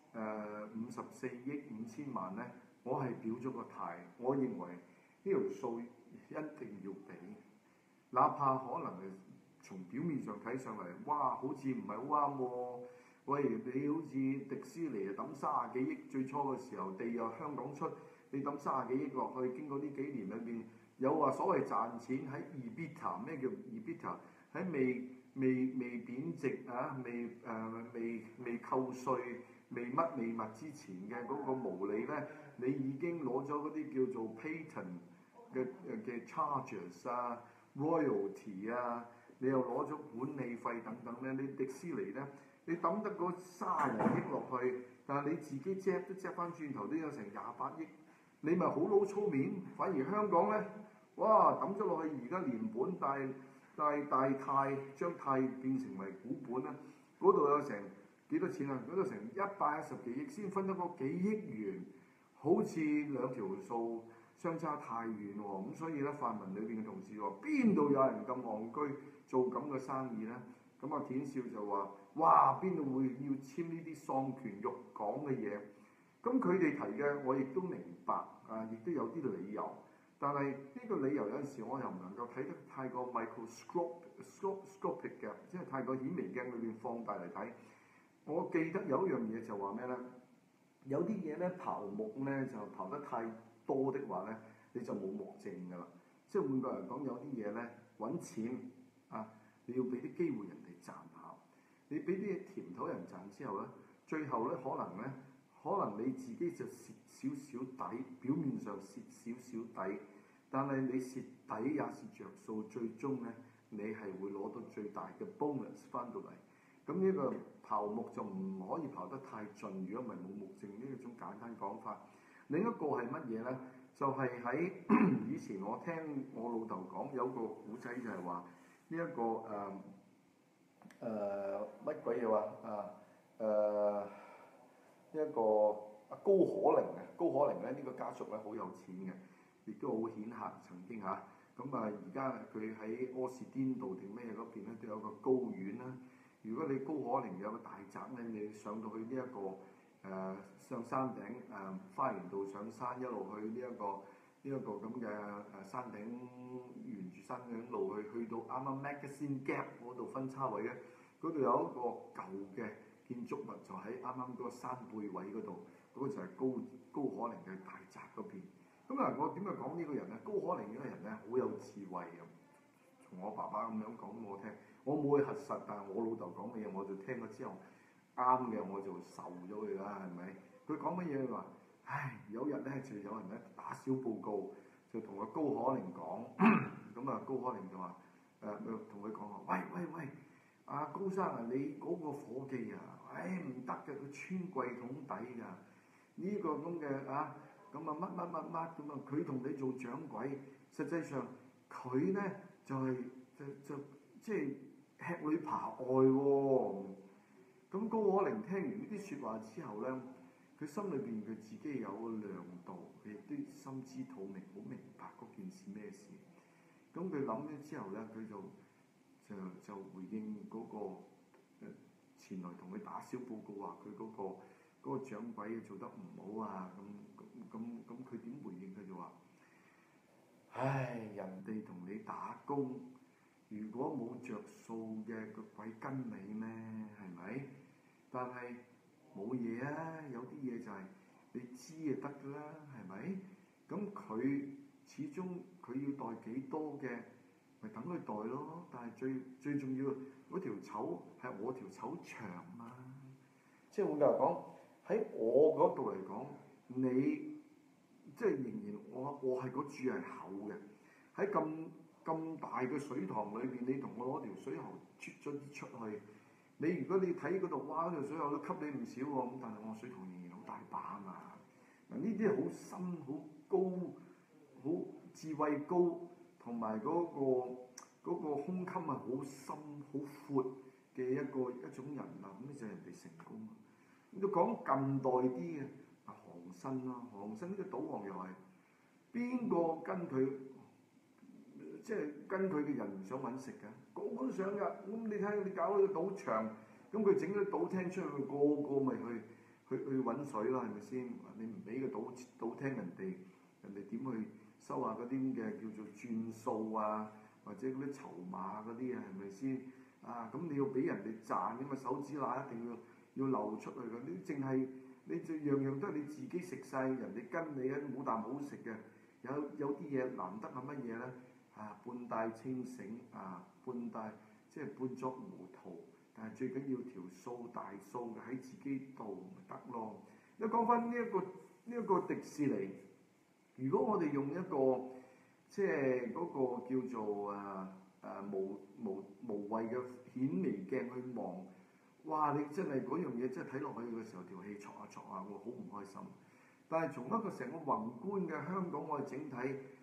54億5千萬咧，我係表咗個態，我認為呢條數一定要俾，哪怕可能從表面上睇上嚟，哇，好似唔係好啱喎。喂，你好似迪士尼抌30幾億，最初嘅時候地又香港出，你抌30幾億落去，經過呢幾年裏邊有話所謂賺錢喺 EBITDA， 咩叫 EBITDA？ 喺未貶值未扣稅、未乜之前嘅嗰個毛利咧，你已經攞咗嗰啲叫做 patent 嘅 charges royalty 你又攞咗管理費等等咧，你迪士尼咧，你抌得嗰30零億落去，但係你自己借都借翻轉頭都有成28億，你咪好老粗面。反而香港咧，哇，抌咗落去而家連本大貸將貸變成為股本咧，嗰度有成幾多錢啊？嗰度成110幾億先分得嗰幾億元，好似兩條數相差太遠喎。咁所以咧，泛民裏邊嘅同事話：邊度有人咁戇居做咁嘅生意咧？咁田少就話：哇，邊度會要簽呢啲喪權辱港嘅嘢？ 咁佢哋提嘅我亦都明白，亦都有啲理由。但係呢個理由有陣時我又唔能夠睇得太過 microscopic 嘅，即係太過顯微鏡裏邊放大嚟睇。我記得有一樣嘢就話咩咧？有啲嘢咧刨木咧就刨得太多的話咧，你就冇木剩㗎啦。即係換句嚟講，有啲嘢咧揾錢你要俾啲機會人哋賺下。你俾啲甜頭人賺之後咧，最後咧可能你自己就蝕少少底，表面上蝕少少底，但係你蝕底也是着數，最終咧你係會攞到最大嘅 bonus 翻到嚟。咁呢個刨木就唔可以刨得太盡，如果唔係冇木剩呢一種簡單講法。另一個係乜嘢咧？就係喺以前我聽我老豆講有個古仔就係話呢一個乜鬼嘢話呢一個高可寧啊，高可寧咧呢個家族咧好有錢嘅，亦都好顯赫曾經嚇。咁而家佢喺柯士甸道定咩嗰邊咧都有個高院啦。如果你高可寧有個大宅咧，你上到去呢一個上山頂花園道上山，一路去呢一個咁嘅山頂，沿住山頂路去到啱啱 Magazine Gap 嗰度分叉位咧，嗰度有一個舊嘅建築物，就喺啱啱嗰個山背位嗰度，嗰個就係高可寧嘅大宅嗰邊。咁我點解講呢個人咧？高可寧呢個人咧好有智慧嘅，從我爸爸咁樣講俾我聽。我冇去核實，但係我老豆講嘅嘢我就聽咗之後啱嘅，我就受咗佢啦，係咪？佢講乜嘢？佢話：有日咧就有人咧打小報告，就同個高可寧講，咁高可寧就話同佢講話：喂，高生啊，你嗰個夥計啊，唔得嘅，佢穿櫃桶底㗎，呢個咁嘅咁乜咁佢同你做掌櫃，實際上佢咧就即係吃裏扒外喎。咁高可寧聽完呢啲説話之後咧，佢心裏邊佢自己有量度，佢亦都心知肚明，好明白嗰件事咩事。咁佢諗咗之後咧，佢就回應嗰個前來同佢打小報告話佢嗰個掌櫃做得唔好啊，咁佢點回應？佢就話：人哋同你打工，如果冇着數嘅，個鬼跟你咩？係咪？但係冇嘢啊，有啲嘢就係你知就得㗎啦，係咪？咁佢始終佢要袋幾多嘅，咪等佢袋咯。但係最重要嗰條籌係我條籌長嘛。即係換句話講，喺我嗰度嚟講，你即係仍然我係個柱係厚嘅。喺咁大嘅水塘裏邊，你同我攞條水喉啜咗啲出去。如果你睇嗰度，哇！嗰條水喉都吸你唔少喎，咁但係我水塘仍然好大把嘛。嗱，呢啲係好深、好高、好智慧高，同埋嗰個胸襟係好深、好闊嘅一種人啊。咁呢就係人哋成功。咁就講近代啲嘅韓生啦，韓生呢個賭王又係邊個跟佢？即係跟佢嘅人唔想揾食嘅，個個都想㗎。咁你睇你搞個賭場，咁佢整咗賭廳出去，個個咪去揾水啦，係咪先？你唔俾個賭廳人哋點去收下嗰啲嘅叫做轉數啊，或者嗰啲籌碼嗰啲啊，係咪先？咁你要俾人哋賺㗎嘛，手指罅一定要流出去㗎。你就樣樣都係你自己食晒，人哋跟你冇啖好食嘅。有啲嘢難得係乜嘢咧？半帶清醒半帶即係半作糊塗，但係最緊要條數大數嘅喺自己度咪得咯。一講翻呢一個迪士尼，如果我哋用一個即係嗰個叫做無謂嘅顯微鏡去望，哇！你真係嗰樣嘢真係睇落去嘅時候，條氣挫下挫下，我好唔開心。但係從一個成個宏觀嘅香港，我哋整體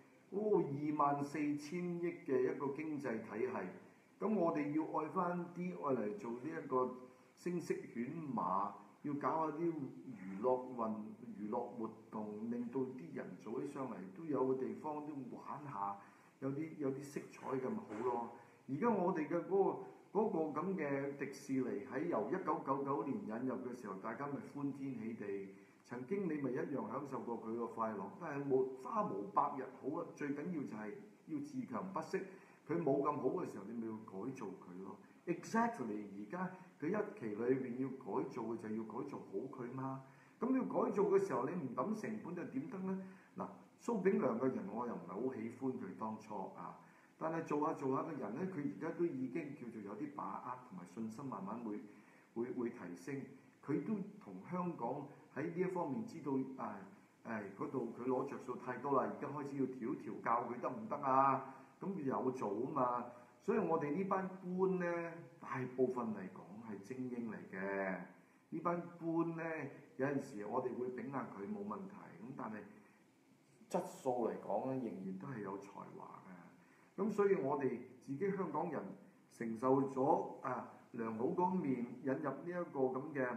24,000億嘅一個經濟體系，咁我哋要愛翻啲愛嚟做呢一個聲色犬馬，要搞下啲娛樂活動，令到啲人做起上嚟都有個地方都玩下，有啲色彩咁好咯。而家我哋嘅嗰個咁嘅迪士尼喺由1999年引入嘅時候，大家咪歡天喜地， 曾經你咪一樣享受過佢個快樂，但係花無百日好啊！最緊要就係要自強不息。佢冇咁好嘅時候，你咪要改造佢咯。Exactly， 而家佢一期裏邊要改造嘅就係要改造好佢嘛。咁要改造嘅時候，你唔抌成本就點得呢？嗱，蘇炳良嘅人我又唔係好喜歡佢當初啊，但係做下嘅人呢，佢而家都已經叫做有啲把握同埋信心，慢慢會提升。佢都同香港喺呢一方面知道嗰度佢攞着數太多啦，而家開始要調教佢得唔得啊？咁佢有做啊嘛。所以我哋呢班官呢，大部分嚟講係精英嚟嘅。呢班官呢，有陣時我哋會頂下佢冇問題，咁但係質素嚟講咧，仍然都係有才華嘅。咁所以我哋自己香港人承受咗良好嗰面，引入呢一個咁嘅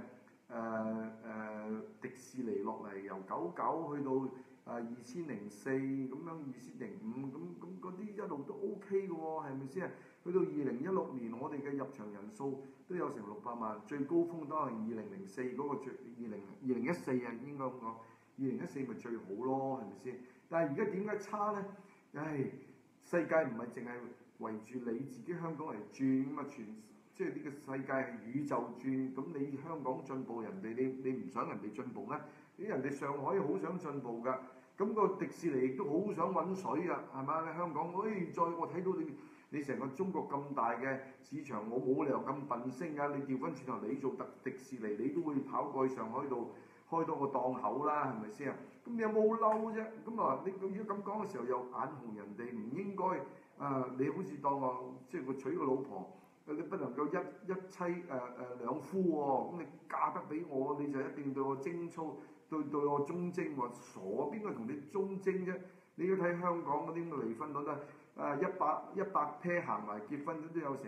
迪士尼落嚟，由99去到2004咁樣2005咁嗰啲一路都 OK 嘅喎，係咪先？去到2016年，我哋嘅入場人數都有成600萬，最高峰都係2004嗰個2014啊，應該咁講，2014咪最好咯，係咪先？但係而家點解差呢？世界唔係淨係圍住你自己香港嚟轉咁啊，即係呢個世界係宇宙轉，咁你香港進步，人哋你唔想人哋進步咩？人哋上海好想進步㗎，咁個迪士尼亦都好想揾水啊，係嘛？你香港，我睇到你成個中國咁大嘅市場，我冇理由咁笨聲啊！你調翻轉頭，你做迪士尼，你都會跑過去上海度開多個檔口啦，係咪先啊？咁你有冇嬲啫？咁啊，你如果咁講嘅時候又眼紅人哋，唔應該你好似當我即係佢娶個老婆。你不能夠一妻兩夫喎，咁你嫁得俾我，你就一定對我貞操，對我忠貞喎，傻邊個同你忠貞啫？你要睇香港嗰啲離婚率啊，100 pair 行埋結婚都有成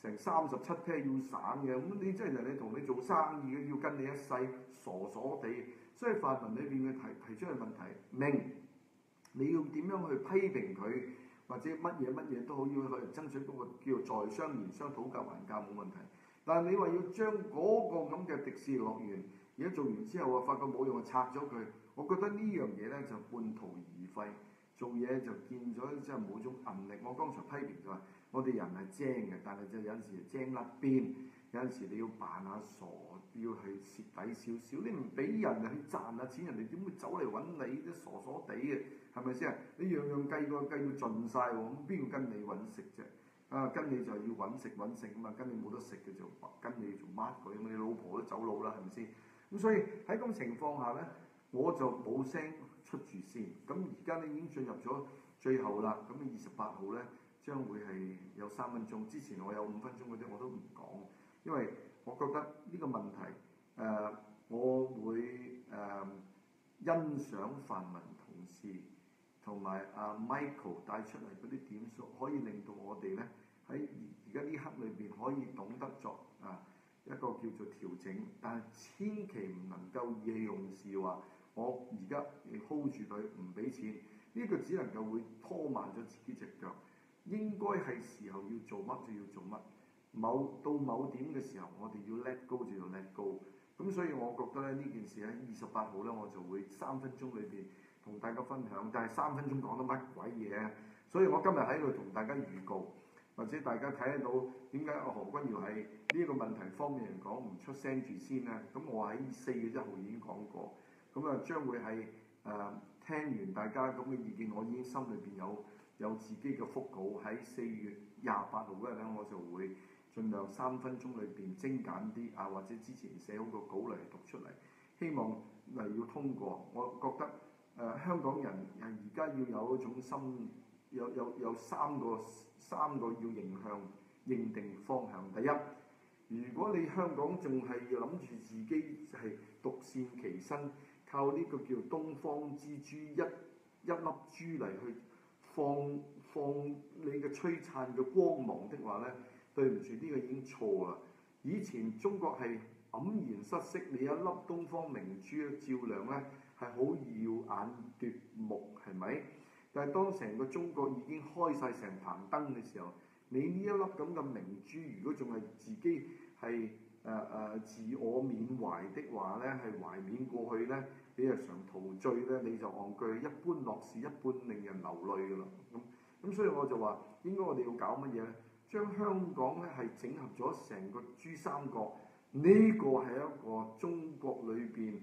37 pair 要散嘅，咁你真係人哋同你做生意嘅，要跟你一世，傻地。所以泛民裏邊嘅提出嘅問題，明你要點樣去批評佢？或者乜嘢都好，要去爭取嗰個叫做在商言商、討價還價冇問題。但係你話要將嗰個咁嘅迪士尼樂園，而家做完之後發覺冇用，拆咗佢，我覺得呢樣嘢呢就半途而廢。做嘢就見咗即係冇種韌力。我剛才批評就話，我哋人係精嘅，但係就有陣時精甩邊，有陣時你要扮下傻，要去蝕底少少。你唔俾人去賺下錢，人哋點會走嚟揾你啫？傻地嘅，係咪先？你樣樣計到盡晒喎，咁邊個跟你揾食啫？跟你就要揾食啊嘛，跟你冇得食嘅就跟你做乜鬼？咁你老婆都走佬啦，係咪先？咁所以喺咁情況下呢，我就冇聲出住先。咁而家咧已經進入咗最後啦。咁28號呢，將會係有3分鐘。之前我有5分鐘嗰啲我都唔講，因為我覺得呢個問題我會欣賞泛民同事同埋Michael 帶出嚟嗰啲點數，可以令到我哋呢喺而家呢刻裏邊可以懂得作一個叫做調整，但係千祈唔能夠意氣用事話我而家 hold 住佢唔俾錢，呢個只能夠會拖慢咗自己隻腳。應該係時候要做乜就要做乜，到某點嘅時候，我哋要 let go 就要 let go。咁所以我覺得咧呢件事喺28號咧，我就會3分鐘裏邊同大家分享。但係3分鐘講得乜鬼嘢？所以我今日喺度同大家預告，或者大家睇得到點解何君堯係呢個問題方面嚟講唔出聲住先咧？咁我喺4月1號已經講過，咁將會係聽完大家咁嘅意見，我已經心裏邊有自己嘅腹稿。喺4月28號嗰日咧，我就會盡量3分鐘裏邊精簡啲或者之前寫好個稿嚟讀出嚟，希望要通過。我覺得香港人而家要有一種心，有三個要認定方向。第一，如果你香港仲係諗住自己係獨善其身，靠呢個叫東方之珠一粒珠嚟去放你嘅璀璨嘅光芒的話呢，對唔住，呢個已經錯啦。以前中國係黯然失色，你一粒東方明珠照亮呢係好耀眼奪目，係咪？但係當成個中國已經開晒成棚燈嘅時候，你呢一粒咁嘅明珠，如果仲係自己係自我緬懷的話呢，係懷緬過去呢， 你日常陶醉咧，你就戇居，一般樂事一般令人流淚㗎啦。咁所以我就話，應該我哋要搞乜嘢咧？將香港咧係整合咗成個珠三角，呢個係一個中國裏邊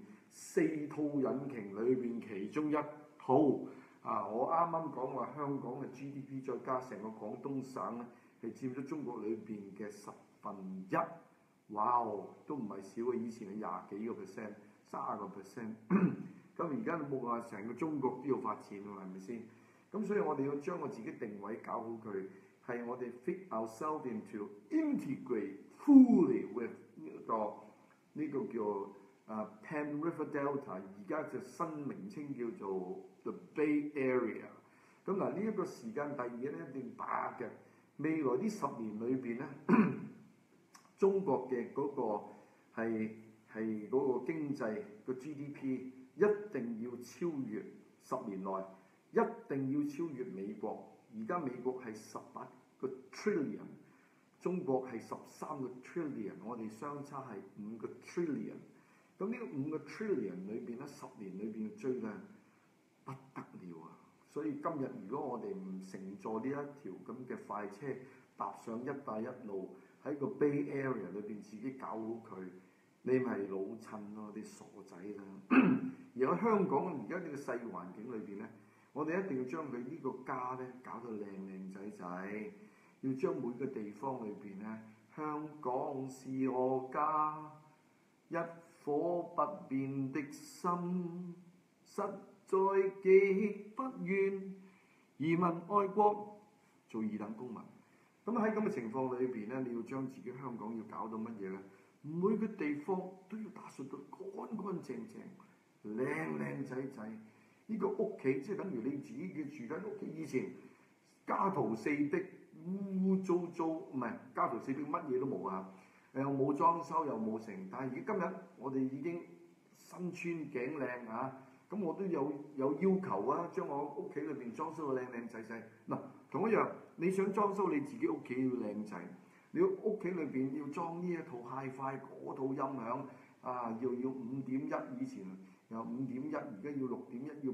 4套引擎裏邊其中一套。我啱啱講話香港嘅 GDP 再加成個廣東省咧，係佔咗中國裏邊嘅1/10。哇！都唔係少啊！以前係20幾個 percent、30%。咁而家冇話成個中國都要發展喎，係咪先？咁所以我哋要將我自己定位搞好佢，係我哋 fit ourselves into integrate fully with 呢個叫Penn River Delta， 而家就新名稱叫做 The Bay Area。咁嗱，呢一個時間第二咧一定把握嘅，未來呢10年裏邊咧，中國嘅嗰個係嗰個經濟個 GDP 一定要超越10年內。一定要超越美國，而家美國係18個 trillion， 中國係13個 trillion， 我哋相差係5個 trillion。咁呢個5個 trillion 裏邊咧，10年裏邊嘅追咧不得了啊！所以今日如果我哋唔乘坐呢一條咁嘅快車，踏上一帶一路喺個 Bay Area 裏邊自己搞好佢，你咪老襯咯，啲傻仔啦！而喺香港而家呢個細環境裏邊咧，我哋一定要將佢呢個家咧搞到靚靚仔仔，要將每個地方裏邊咧，香港是我家，一顆不變的心，實在極不願移民外國做二等公民。咁喺咁嘅情況裏邊咧，你要將自己香港要搞到乜嘢咧？每個地方都要打掃到乾乾淨淨、靚靚仔仔。呢個屋企即係等於你自己嘅住緊屋企，以前家徒四壁、污糟糟，唔係家徒四壁，乜嘢都冇啊！又冇裝修又冇成，但係而家今日我哋已經身穿頸靚啊！咁我都有要求啊，將我屋企裏邊裝修到靚靚仔仔。嗱，同一樣，你想裝修你自己屋企要靚仔，你屋企裏邊要裝呢一套 Hi-Fi 嗰套音響要5.1，以前有5.1，而家要6.1，要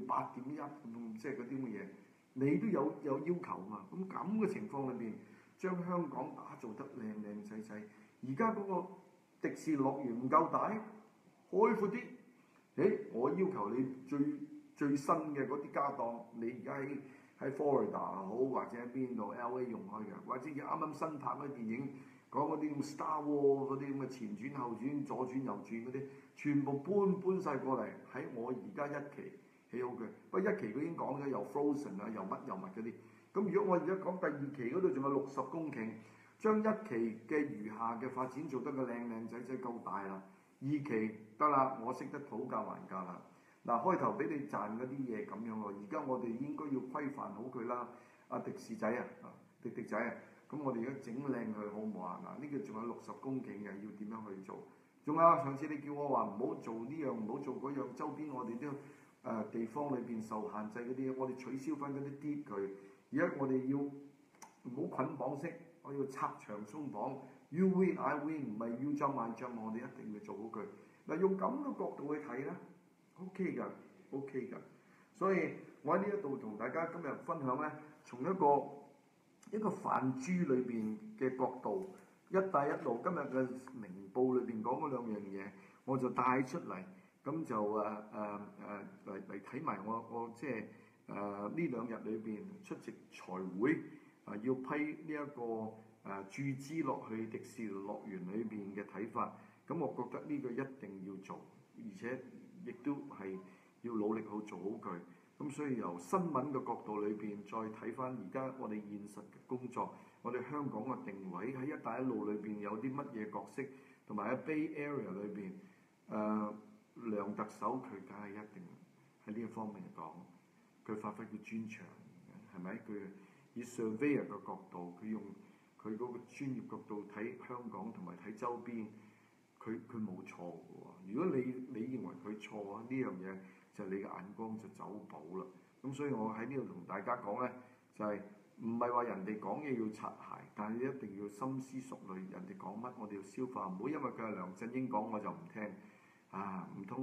8.1，即係嗰啲咁嘅嘢，你都有要求嘛？咁嘅情況裏邊，將香港打造得靚靚仔仔。而家嗰個迪士尼樂園唔夠大，開闊啲。我要求你最新嘅嗰啲家當，你而家喺 Florida 好，或者喺邊度 LA 用開嘅，或者啱啱新拍嗰啲電影，講嗰啲咁 Star Wars 嗰啲咁嘅前傳後傳左轉右轉嗰啲，全部搬晒過嚟喺我而家一期起好嘅。不過一期佢已經講咗又 Frozen 啊，又乜嗰啲。咁如果我而家講第二期嗰度仲有60公頃，將一期嘅餘下嘅發展做得個靚靚仔仔夠大啦。2期得啦，我識得討價還價啦。嗱，開頭俾你賺嗰啲嘢咁樣喎，而家我哋應該要規範好佢啦。迪士仔迪仔啊，咁我哋而家整靚佢好唔好啊？嗱，呢個仲有60公頃嘅，要點樣去做？仲有上次你叫我話唔好做呢樣，唔好做嗰樣，周邊我哋都地方裏邊受限制嗰啲，我哋取消翻嗰啲啲佢。而家我哋要唔好捆綁式，我要拆牆鬆綁。You win, I win， 唔係 you jump I jump， 我哋一定要做好佢。嗱，用咁嘅角度去睇咧 ，OK 㗎。所以我喺呢一度同大家今日分享咧，從一個泛珠裏邊嘅角度，一帶一路今日嘅明報裏邊講嗰2樣嘢，我就帶出嚟，咁就嚟睇埋我即係呢2日裏邊出席財會要批呢一個。注資落去迪士尼樂園裏邊嘅睇法，咁我覺得呢個一定要做，而且亦都係要努力好做好佢。咁所以由新聞嘅角度裏邊再睇翻而家我哋現實嘅工作，我哋香港嘅定位喺一帶一路裏邊有啲乜嘢角色，同埋喺 Bay Area 裏邊，梁特首佢梗係一定喺呢一方面嚟講，佢發揮佢專長，係咪？佢以 surveyor 嘅角度，佢用佢嗰個專業角度睇香港同埋睇周邊，佢冇錯嘅喎。如果你認為佢錯啊，呢樣嘢就係你嘅眼光就走寶啦。咁所以我喺呢度同大家講咧，就係唔係話人哋講嘢要擦鞋，但係你一定要深思熟慮，人哋講乜我哋要消化，唔好因為佢係梁振英講我就唔聽。唔通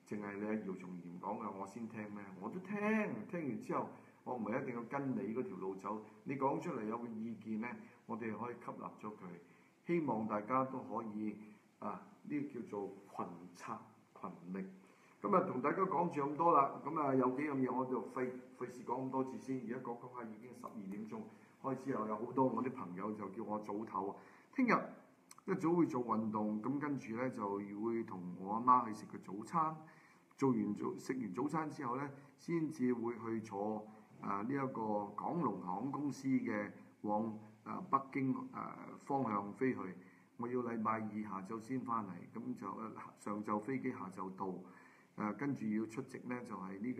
淨係你姚松炎講嘅，我先聽咩？我都聽，聽完之後，我唔係一定要跟你嗰條路走。你講出嚟有個意見呢，我哋可以吸納咗佢。希望大家都可以呢叫做群策群力。咁同大家講住咁多啦。咁有幾樣嘢我就費事講咁多次先。而家講下已經12點鐘，開始又有好多我啲朋友就叫我早唞。聽日一早會做運動，咁跟住呢就會同我阿媽去食個早餐。食完早餐之後呢，先至會去坐呢一個港龍航空公司嘅往北京方向飛去。我要禮拜二下晝先翻嚟，咁就上晝飛機，下晝到。跟住要出席呢，就係呢個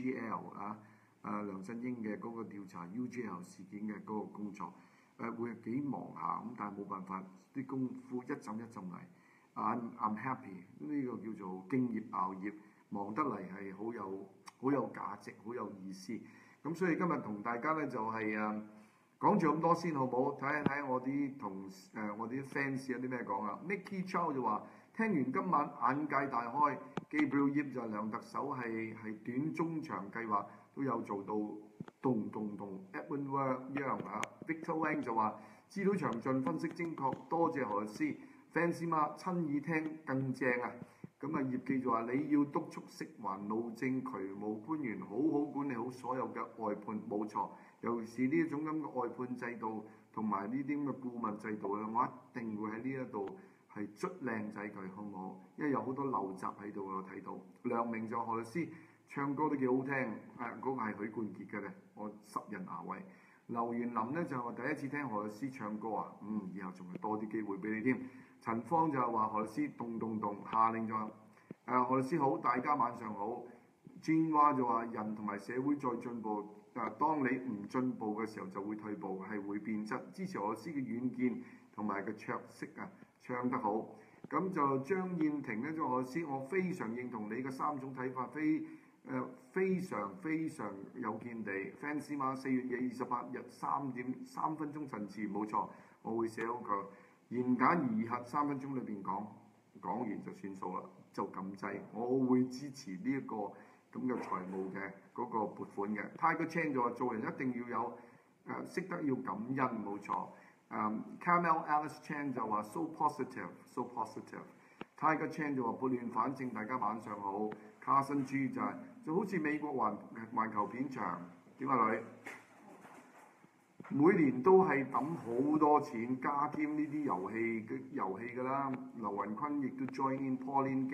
UGL 梁振英嘅嗰個調查 UGL 事件嘅嗰個工作。會幾忙下，咁但係冇辦法，啲功夫一陣一陣嚟。I'm happy， 呢個叫做敬業熬業，忙得嚟係好有價值，好有意思。咁所以今日同大家呢，就係講住咁多先，好唔好？睇一睇我啲我啲 fans 有啲咩講啊 ？Mickey Chow 就話聽完今晚眼界大開。Gabriel Yip 就係梁特首係短中長計劃都有做到動。Edwin Yang Victor Wang 就話資料詳盡，分析精確，多謝何律師。fans 嘛親耳聽更正啊！咁葉記就話你要督促食環路政渠務官員好好管理好所有嘅外判，冇錯。尤其是呢一種咁嘅外判制度同埋呢啲咁嘅顧問制度咧，我一定會喺呢一度係捽靚仔佢，好唔好？因為有好多陋習喺度，我睇到。梁明就何律師唱歌都幾好聽，嗰個係許冠傑嘅咧，我10人牙位。劉元林咧就話第一次聽何律師唱歌啊，以後仲係多啲機會俾你添。陳芳就話何律師動，下令就話何律師好，大家晚上好。專話就話人同埋社會再進步，當你唔進步嘅時候就會退步，係會變質。支持何律師嘅遠見同埋嘅卓識唱得好。咁就張燕婷咧就何律師，我非常認同你嘅3種睇法，非常有見地。fans 嘛，4月28日3點3分鐘陳詞，冇錯，我會寫好佢。言簡意賅，3分鐘裏邊講完就算數啦，就撳掣。我會支持呢一個咁嘅財務嘅嗰個撥款嘅。Tiger Chan 就話做人一定要有識得要感恩，冇錯。Carmel Alice Chan 就話 so positive。Tiger Chan 就話撥亂反正，大家晚上好。Carson G 就好似美國環球片場，點啊女？每年都係揼好多錢加添呢啲遊戲㗎啦。劉雲坤亦都 join in，Pauline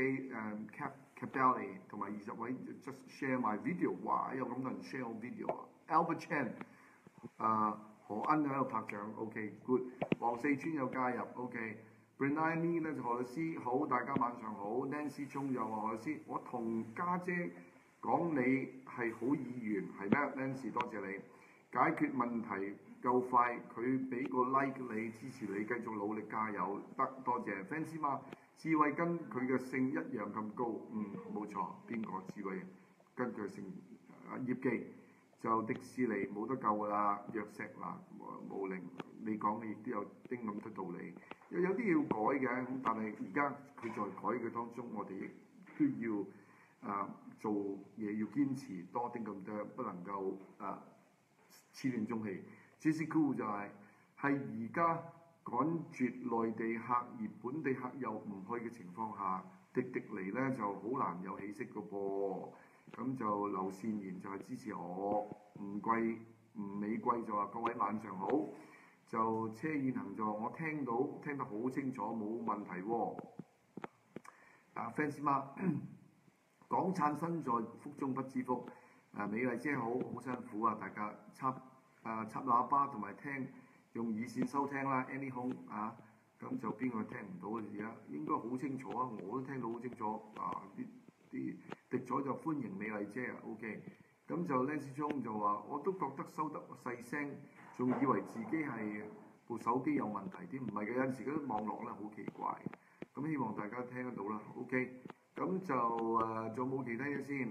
Gay、Capelli 同埋20位 just share my video， 哇！有咁多人 share 我 video 啊。Albert Chan 何恩喺度拍掌 ，OK good。黃四川有加入 ，OK。Brenai Lee 咧就何律師好，大家晚上好。Nancy 聰又話何律師，我同家姐講你係好議員，係咩 ？Nancy 多謝你。解決問題夠快，佢俾個 like 你，支持你，繼續努力加油，得多謝。fans 嘛，智慧跟佢嘅姓一樣咁高，冇錯，邊個智慧跟佢姓？葉記就迪士尼冇得救㗎啦，藥石嗱無靈，你講嘅亦都有丁咁多道理，有啲要改嘅，但係而家佢在改嘅當中，我哋亦都要做嘢要堅持多啲咁多，不能夠始亂終棄。Jesse Cool 就係而家趕絕內地客，而本地客又唔去嘅情況下，迪尼咧就好難有起色嘅噃。咁就劉善賢就係支持我，吳美貴就話各位晚上好。就車燕行就話我聽得好清楚，冇問題喎。fans 媽，港燦身在福中不知福。美麗姐好辛苦啊！大家插喇叭同埋聽用耳線收聽啦 ，Any Home 咁就邊個聽唔到啊？而家應該好清楚啊！我都聽到好清楚啲滴咗就歡迎美麗姐啊 ，OK。咁就 Nancy 聰就話我都覺得收得細聲，仲以為自己係部手機有問題添，唔係嘅，有陣時嗰啲網絡咧好奇怪。咁希望大家聽得到啦 ，OK。咁就仲冇其他嘢先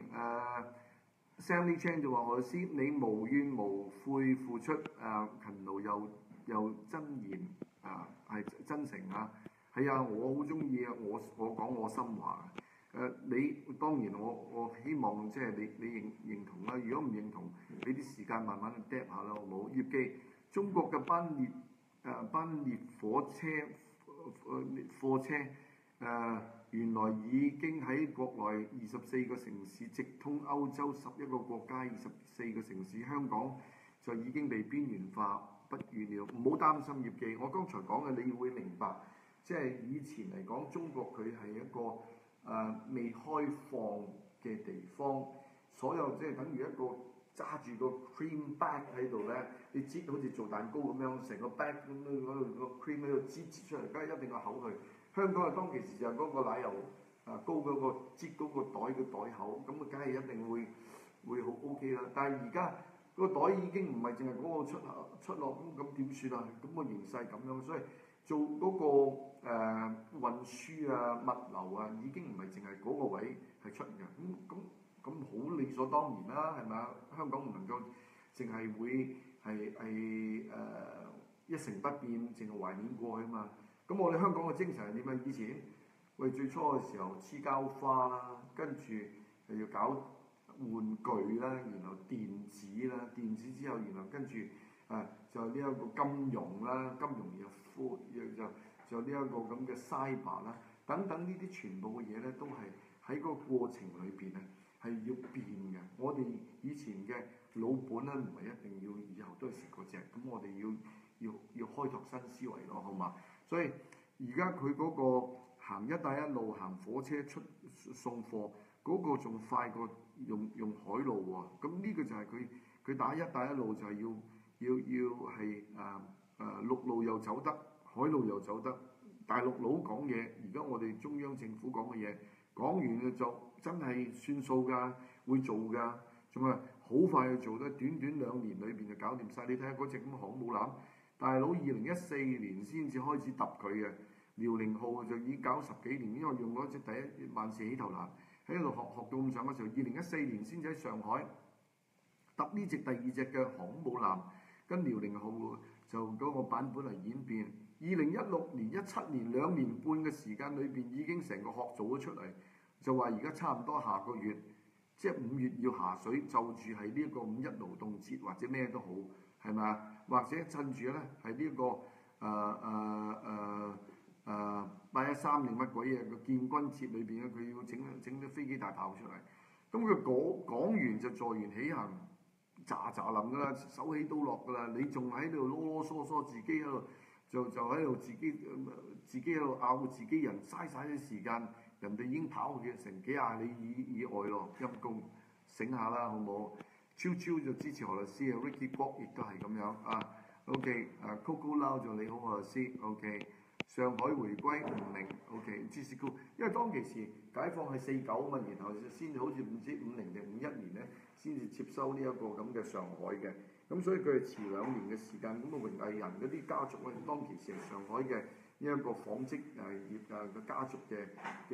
Sammy Chan 就話何律師，你無怨無悔付出勤勞又真言係真誠啊，係啊，我好中意啊，我講我心話。 你當然我希望即係你認同啦。如果唔認同，俾啲時間慢慢去 drop 下啦，好冇？葉記，中國嘅班列火車貨車原來已經喺國內24個城市直通歐洲11個國家24個城市，香港就已經被邊緣化不遠了。唔好擔心葉記，我剛才講嘅你會明白，即係以前嚟講，中國佢係一個未開放嘅地方，所有即係等於一個揸住個 cream bag 喺度咧，你擠好似做蛋糕咁樣，成個 bag 咁樣嗰度個 cream 喺度擠出嚟，梗係一定個口去。香港啊，當其時就係嗰個奶油高嗰個擠嗰個袋嘅袋口，咁啊梗係一定會好 OK 啦。但係而家個袋已經唔係淨係嗰個出落，咁點算啊？咁個形勢咁樣，所以做嗰個運輸啊、物流啊，已經唔係淨係嗰個位係出嘅。咁好理所當然啦，係咪啊？香港唔能夠淨係會係一成不變，淨係懷念過去啊嘛。咁我哋香港嘅精神係點啊？以前喂最初嘅時候黐膠花啦，跟住又要搞玩具啦，然後電子啦，電子之後然後跟住就呢一個金融啦，金融就呢一個咁嘅 cyber 啦，等等呢啲全部嘅嘢咧，都係喺個過程裏邊咧係要變嘅。我哋以前嘅老本咧，唔係一定要以後都係食嗰隻，咁我哋要開拓新思維咯，好嘛？所以而家佢嗰個行一帶一路，行火車送貨嗰個仲快過用海路喎。咁呢個就係佢打一帶一路就係要係陸路又走得，海路又走得。大陸佬講嘢，而家我哋中央政府講嘅嘢講完就真係算數㗎，會做㗎，仲係好快去做得，短2年裏邊就搞掂晒。你睇下嗰隻咁航母艦，大佬2014年先至開始揼佢嘅，遼寧號就已經搞10幾年，因為用嗰隻第一萬事起頭難喺度學到咁上嘅時候，2014年先至喺上海揼呢隻第2隻嘅航母艦，跟遼寧號就嗰個版本嚟演變。2016年、17年2年半嘅時間裏邊已經成個殼做咗出嚟，就話而家差唔多下個月，即係5月要下水，就住係呢一個5一勞動節或者咩都好，係咪啊？或者趁住咧係呢個813定乜鬼嘢個建軍節裏邊咧，佢要整啲飛機大炮出嚟。咁佢講完就坐言起行，喳臨㗎啦，手起刀落㗎啦，你仲喺度囉囉嗦嗦自己喺度。就喺度自己喺度拗自己人，嘥晒啲時間，人哋已經跑去成幾廿里以外咯，陰公醒下啦，好冇？超就支持俄羅斯啊 ，Ricky Bob 亦都係咁樣啊。OK， Coco Lau 就你好俄羅斯 ，OK。上海回歸唔明 ，OK。芝士高，因為當其時解放係49啊嘛，然後先好似唔知50定51年咧，先至接收呢一個咁嘅上海嘅。咁所以佢係遲2年嘅時間，咁啊榮毅人嗰啲家族咧，當其時係上海嘅呢一個紡織業嘅家族嘅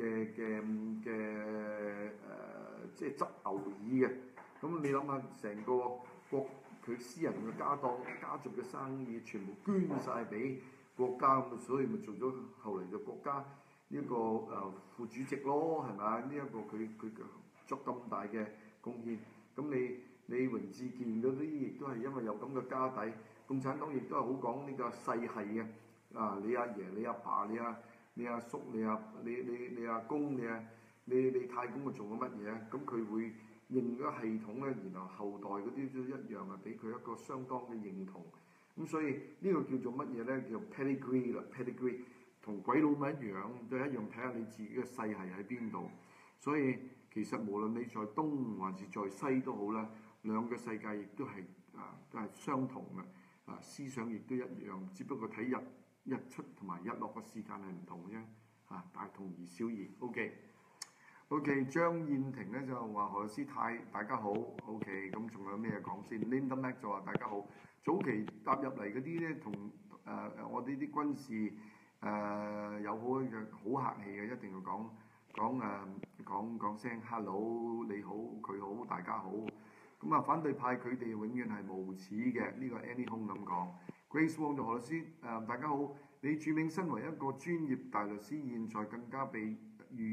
即係執牛耳嘅。咁你諗下，成個國佢私人嘅家族嘅生意，全部捐晒俾國家，咁所以咪做咗後嚟嘅國家呢個副主席咯，係咪啊？呢一個佢作咁大嘅貢獻，咁你榮智健嗰啲亦都係因為有咁嘅家底，共產黨亦都係好講呢個世系嘅。你阿爺、你阿爸、你阿叔、你阿公、你太公佢做咗乜嘢？咁佢會認咗系統咧，然後後代嗰啲都一樣係俾佢一個相當嘅認同。咁所以呢個叫做乜嘢咧？叫 pedigree 啦 ，pedigree 同鬼佬咪一樣，都係一樣睇下你自己嘅世系喺邊度。所以其實無論你在東還是在西都好啦。兩個世界亦都係都係相同嘅，思想亦都一樣，只不過睇日出同埋日落嘅時間係唔同啫，但係同而小異。OK， 張燕婷咧就話何律師大家好 ，OK， 咁仲有咩講先 ？Linda Mac 就話大家好，早期踏入嚟嗰啲咧同我哋啲軍事友好嘅好客氣嘅，一定要講聲 hello 你好佢好大家好。咁啊，反對派佢哋永遠係無恥嘅，呢個 Annie Hong 咁講。Grace Wong 就何律師大家好，李柱銘身為一個專業大律師，現在更加被預約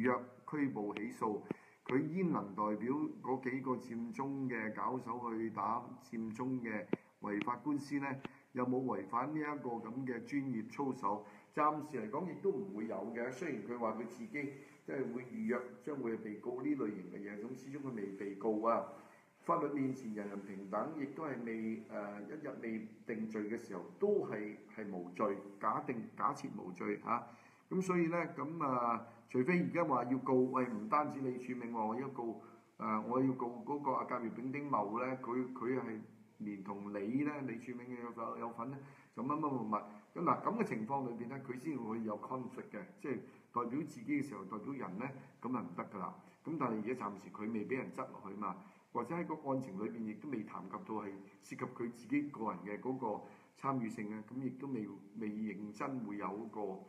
拘捕起訴，佢依能代表嗰幾個佔中嘅搞手去打佔中嘅違法官司呢？有冇違反呢一個咁嘅專業操守？暫時嚟講亦都唔會有嘅。雖然佢話佢自己即係會預約將會係被告呢類型嘅嘢，咁始終佢未被告啊。法律面前人人平等，亦都係一日未定罪嘅時候，都係無罪，假設無罪嚇。咁所以咧，除非而家話要告，唔單止李柱銘話我要告，我要告嗰個甲乙丙丁戊咧，佢係連同你咧，李柱銘嘅有份咧，就乜乜。咁嗱咁嘅情況裏邊咧，佢先會有 conflict 嘅，即係代表自己嘅時候，代表人咧，咁係唔得㗎啦。咁但係而家暫時佢未俾人質落去嘛，或者喺個案情裏邊亦都未談及到係涉及佢自己個人嘅嗰個參與性嘅，咁亦都未認真會有個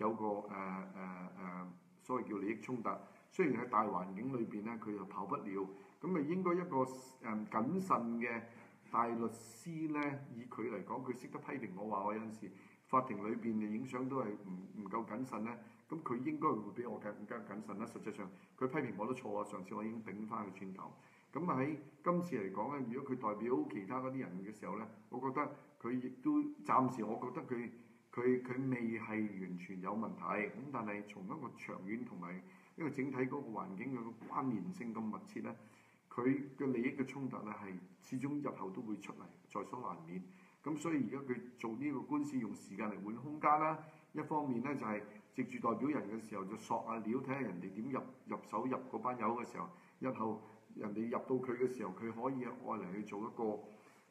所謂叫利益衝突。雖然喺大環境裏邊咧，佢又跑不了，咁咪應該一個謹慎嘅大律師咧，以佢嚟講，佢識得批評我話我有陣時法庭裏邊嘅影相都係唔夠謹慎咧，咁佢應該會比我更加謹慎啦。實際上佢批評我都錯啊，上次我已經頂翻佢轉頭。咁喺今次嚟講咧，如果佢代表其他嗰啲人嘅時候咧，我覺得佢亦都暫時，我覺得佢未係完全有問題。咁但係從一個長遠同埋一個整體嗰個環境嘅關聯性咁密切咧，佢嘅利益嘅衝突咧係始終日後都會出嚟，在所難免。咁所以而家佢做呢個官司用時間嚟換空間啦。一方面咧就係藉住代表人嘅時候就索下料，睇下人哋點入手入嗰班友嘅時候，日後人哋入到佢嘅時候，佢可以愛嚟去做一個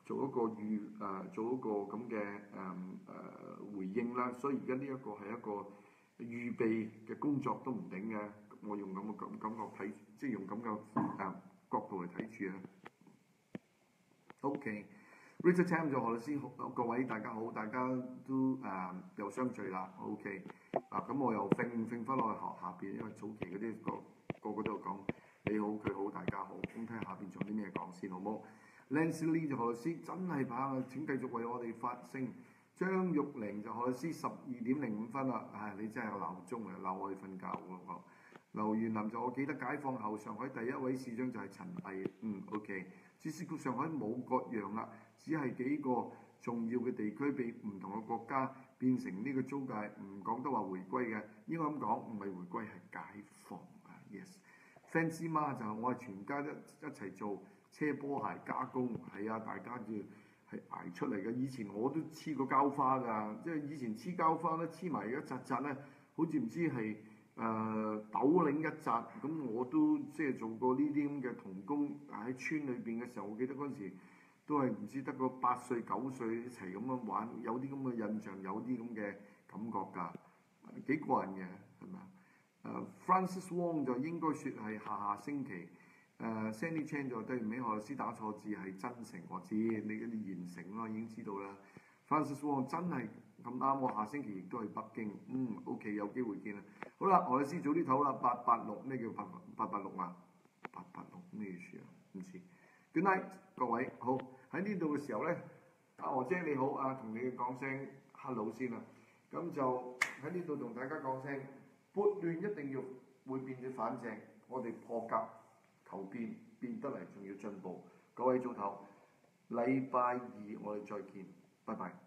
咁嘅回應啦。所以而家呢一個係一個預備嘅工作都唔定嘅。我用咁嘅感覺睇，即係用咁嘅角度嚟睇住啊。OK。Richard Tam 就何律師，各位大家好，大家都又相聚啦。OK。咁我又揈翻落去下邊，因為早期嗰啲個都有講你好佢好大家好，咁睇下下邊仲有啲咩講先好冇 ？Lancy Lee 就何律師真係棒，請繼續為我哋發聲。張玉玲就何律師12:05啦，你真係有鬧鐘啊，鬧我去瞓覺喎。劉元林就我記得解放後上海第一位市長就係陳毅，OK。只是上海冇各樣啦，只係幾個重要嘅地區被唔同嘅國家變成呢個租界，唔講得話回歸嘅，應該咁講，唔係回歸係解放啊 ，yes。Fancy 媽就我係全家一齊做車波鞋加工，係啊，大家要係捱出嚟嘅。以前我都黐過膠花㗎，即係以前黐膠花咧黐埋一紮紮咧，好似唔知係斗領一紮，咁我都即係做過呢啲咁嘅童工喺村裏邊嘅時候，我記得嗰陣時都係唔知得個8歲9歲一齊咁樣玩，有啲咁嘅印象，有啲咁嘅感覺㗎，幾過癮嘅係咪啊？Francis Wong 就應該説係下星期。Sandy Chan 就對唔起，何律師打錯字係真誠，我知你嗰啲現成咯，已經知道啦。Francis Wong 真係咁啱，我下星期亦都去北京，OK 有機會見啦。好啦，何律師早啲唞啦，886咩叫886啊？886咩意思啊？唔知。Good night，各位好喺呢度嘅時候咧，阿何姐你好啊，同你講聲 hello 先啦。咁就喺呢度同大家講聲，撥亂一定要會變咗反正，我哋破格求變，變得嚟仲要進步。各位早唞，禮拜二我哋再見，拜拜。